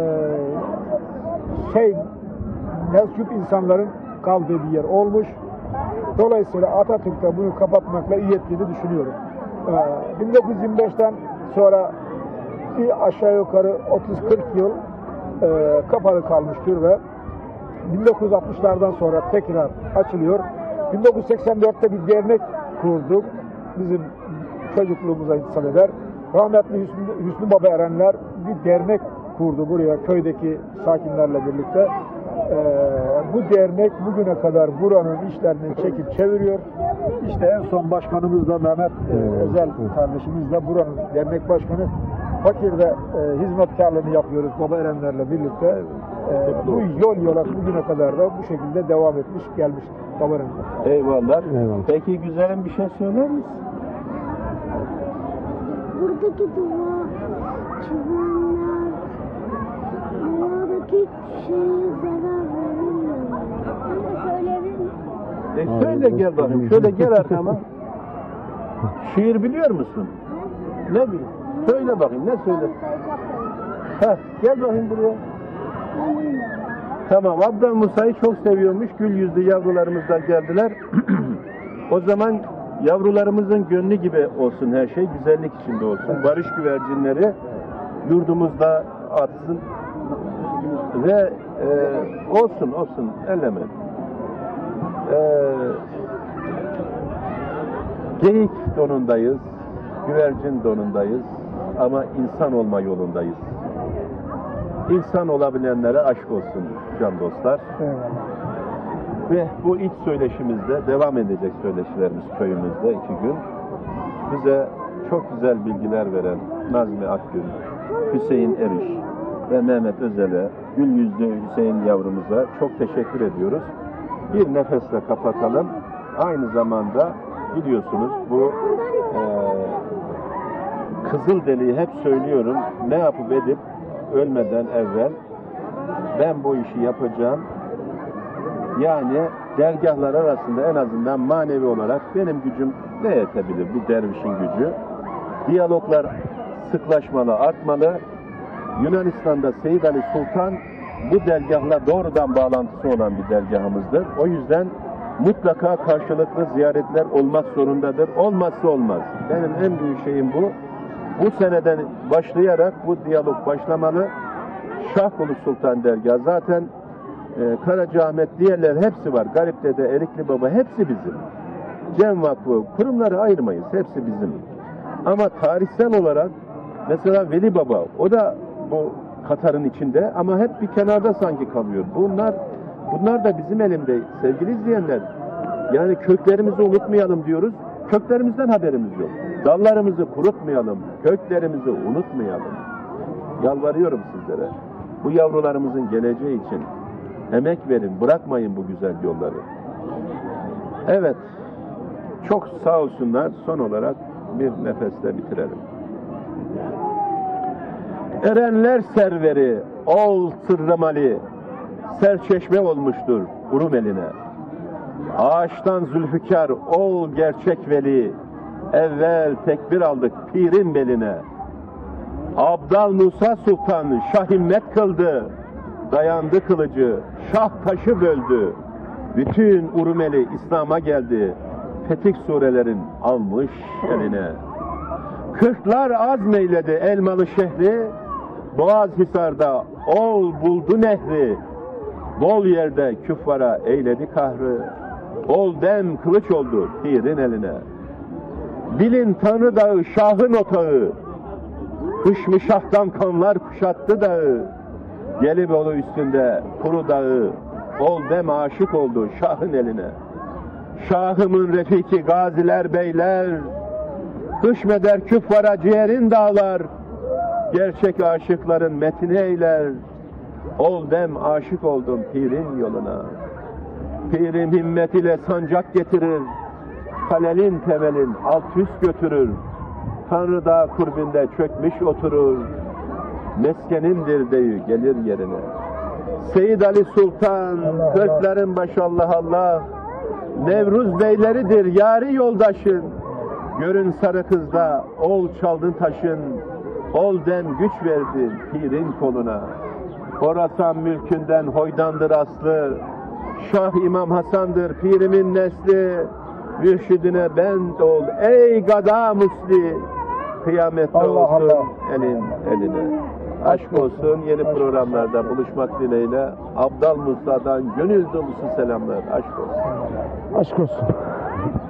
[SPEAKER 2] şey mevcut insanların kaldığı bir yer olmuş. Dolayısıyla Atatürk de bunu kapatmakla iyi ettiğini düşünüyorum. Ee, bin dokuz yüz yirmi beşten sonra bir aşağı yukarı otuz kırk yıl e, kapalı kalmış türbe. bin dokuz yüz altmışlardan sonra tekrar açılıyor. bin dokuz yüz seksen dörtte bir dernek kurduk. Bizim çocukluğumuza intisap eder. Rahmetli Hüsnü, Hüsnü Baba Erenler bir dernek kurdu buraya köydeki sakinlerle birlikte. Ee, bu dernek bugüne kadar buranın işlerini çekip çeviriyor. İşte en son başkanımız da Mehmet e, Özel kardeşimiz de buranın dernek başkanı. Fakir'de e, hizmetkarlığını yapıyoruz Baba Erenlerle birlikte. E, bu yol yola bugüne kadar da bu şekilde devam etmiş gelmiş Baba Erenler.
[SPEAKER 1] Eyvallah.
[SPEAKER 4] Eyvallah.
[SPEAKER 1] Peki güzelim bir şey söyler misin?
[SPEAKER 3] Buradaki dua, çimenler, dünyadaki şeye zarar verilmiyor. Anne söyleyebilir miyim?
[SPEAKER 1] E söyle gel bakayım. Şöyle gel arkama. Şiir biliyor musun? Ne bil? Söyle bakayım. Ne söyle? Heh, gel bakayım buraya. Tamam. Abdal Musa'yı çok seviyormuş. Gül yüzlü yavrularımız da geldiler. O zaman yavrularımızın gönlü gibi olsun her şey. Güzellik içinde olsun. Barış güvercinleri yurdumuzda atsın. Ve e, olsun olsun. Elleme. Ee, geyik donundayız, güvercin donundayız ama insan olma yolundayız. İnsan olabilenlere aşk olsun can dostlar.
[SPEAKER 2] Eyvallah.
[SPEAKER 1] Ve bu ilk söyleşimizde devam edecek söyleşilerimiz köyümüzde iki gün. Bize çok güzel bilgiler veren Nazmi Akgün, Hüseyin Eriş ve Mehmet Özel'e, gül yüzlü Hüseyin yavrumuza çok teşekkür ediyoruz. Bir nefesle kapatalım. Aynı zamanda biliyorsunuz bu e, Kızılderili'yi hep söylüyorum. Ne yapıp edip ölmeden evvel ben bu işi yapacağım. Yani dergahlar arasında en azından manevi olarak benim gücüm ne yetebilir bu dervişin gücü? Diyaloglar sıklaşmalı, artmalı. Yunanistan'da Seyyid Ali Sultan bu dergahla doğrudan bağlantısı olan bir dergahımızdır. O yüzden mutlaka karşılıklı ziyaretler olmak zorundadır. Olmazsa olmaz. Benim en büyük şeyim bu. Bu seneden başlayarak bu diyalog başlamalı. Şahkulu Sultan dergahı zaten e, Karacaahmet diğerler hepsi var. Garipdede, Erikli Baba hepsi bizim. Cem Vakfı, kurumları ayırmayız. Hepsi bizim. Ama tarihsel olarak mesela Veli Baba o da bu Katar'ın içinde ama hep bir kenarda sanki kalıyor. Bunlar bunlar da bizim elimde sevgili izleyenler. Yani köklerimizi unutmayalım diyoruz. Köklerimizden haberimiz yok. Dallarımızı kurutmayalım. Köklerimizi unutmayalım. Yalvarıyorum sizlere. Bu yavrularımızın geleceği için emek verin. Bırakmayın bu güzel yolları. Evet. Çok sağ olsunlar. Son olarak bir nefesle bitirelim. Erenler serveri, ol sırrımali, serçeşme olmuştur Urum eline. Ağaçtan zülfikar ol gerçek veli, evvel tekbir aldık pirin beline. Abdal Musa Sultan şah himmet kıldı, dayandı kılıcı, şah taşı böldü. Bütün Urumeli İslam'a geldi, Fetih surelerin almış eline. Kırklar azmeyledi Elmalı şehri, Boğazhisar'da ol buldu nehri. Bol yerde küffara eyledi kahrı, bol dem kılıç oldu pirin eline. Bilin Tanrı dağı şahın otağı, Hışmı şahtan kanlar kuşattı dağı. Gelibolu üstünde kuru dağı, ol dem aşık oldu şahın eline. Şahımın refiki gaziler beyler, Hışmeder küffara ciğerin dağlar, gerçek aşıkların metini eyler. Ol dem aşık oldum pirin yoluna. Pirim himmet ile sancak getirir, kalelin temelin alt üst götürür. Tanrı dağ kurbinde çökmüş oturur, meskenimdir deyü gelir yerine. Seyyid Ali Sultan, kırkların başı Allah Allah, Nevruz beyleridir yari yoldaşın. Görün sarı kızda ol çaldın taşın, ol dem güç verdin pirin koluna. Horasan mülkünden hoydandır aslı, Şah İmam Hasan'dır pirimin nesli. Mürşidine bend ol ey gada musli, kıyamette
[SPEAKER 2] Allah
[SPEAKER 1] olsun
[SPEAKER 2] Allah.
[SPEAKER 1] elin eline. Aşk olsun, yeni programlarda buluşmak dileğiyle. Abdal Musa'dan gönül dolusu selamlar. Aşk olsun.
[SPEAKER 4] Aşk olsun.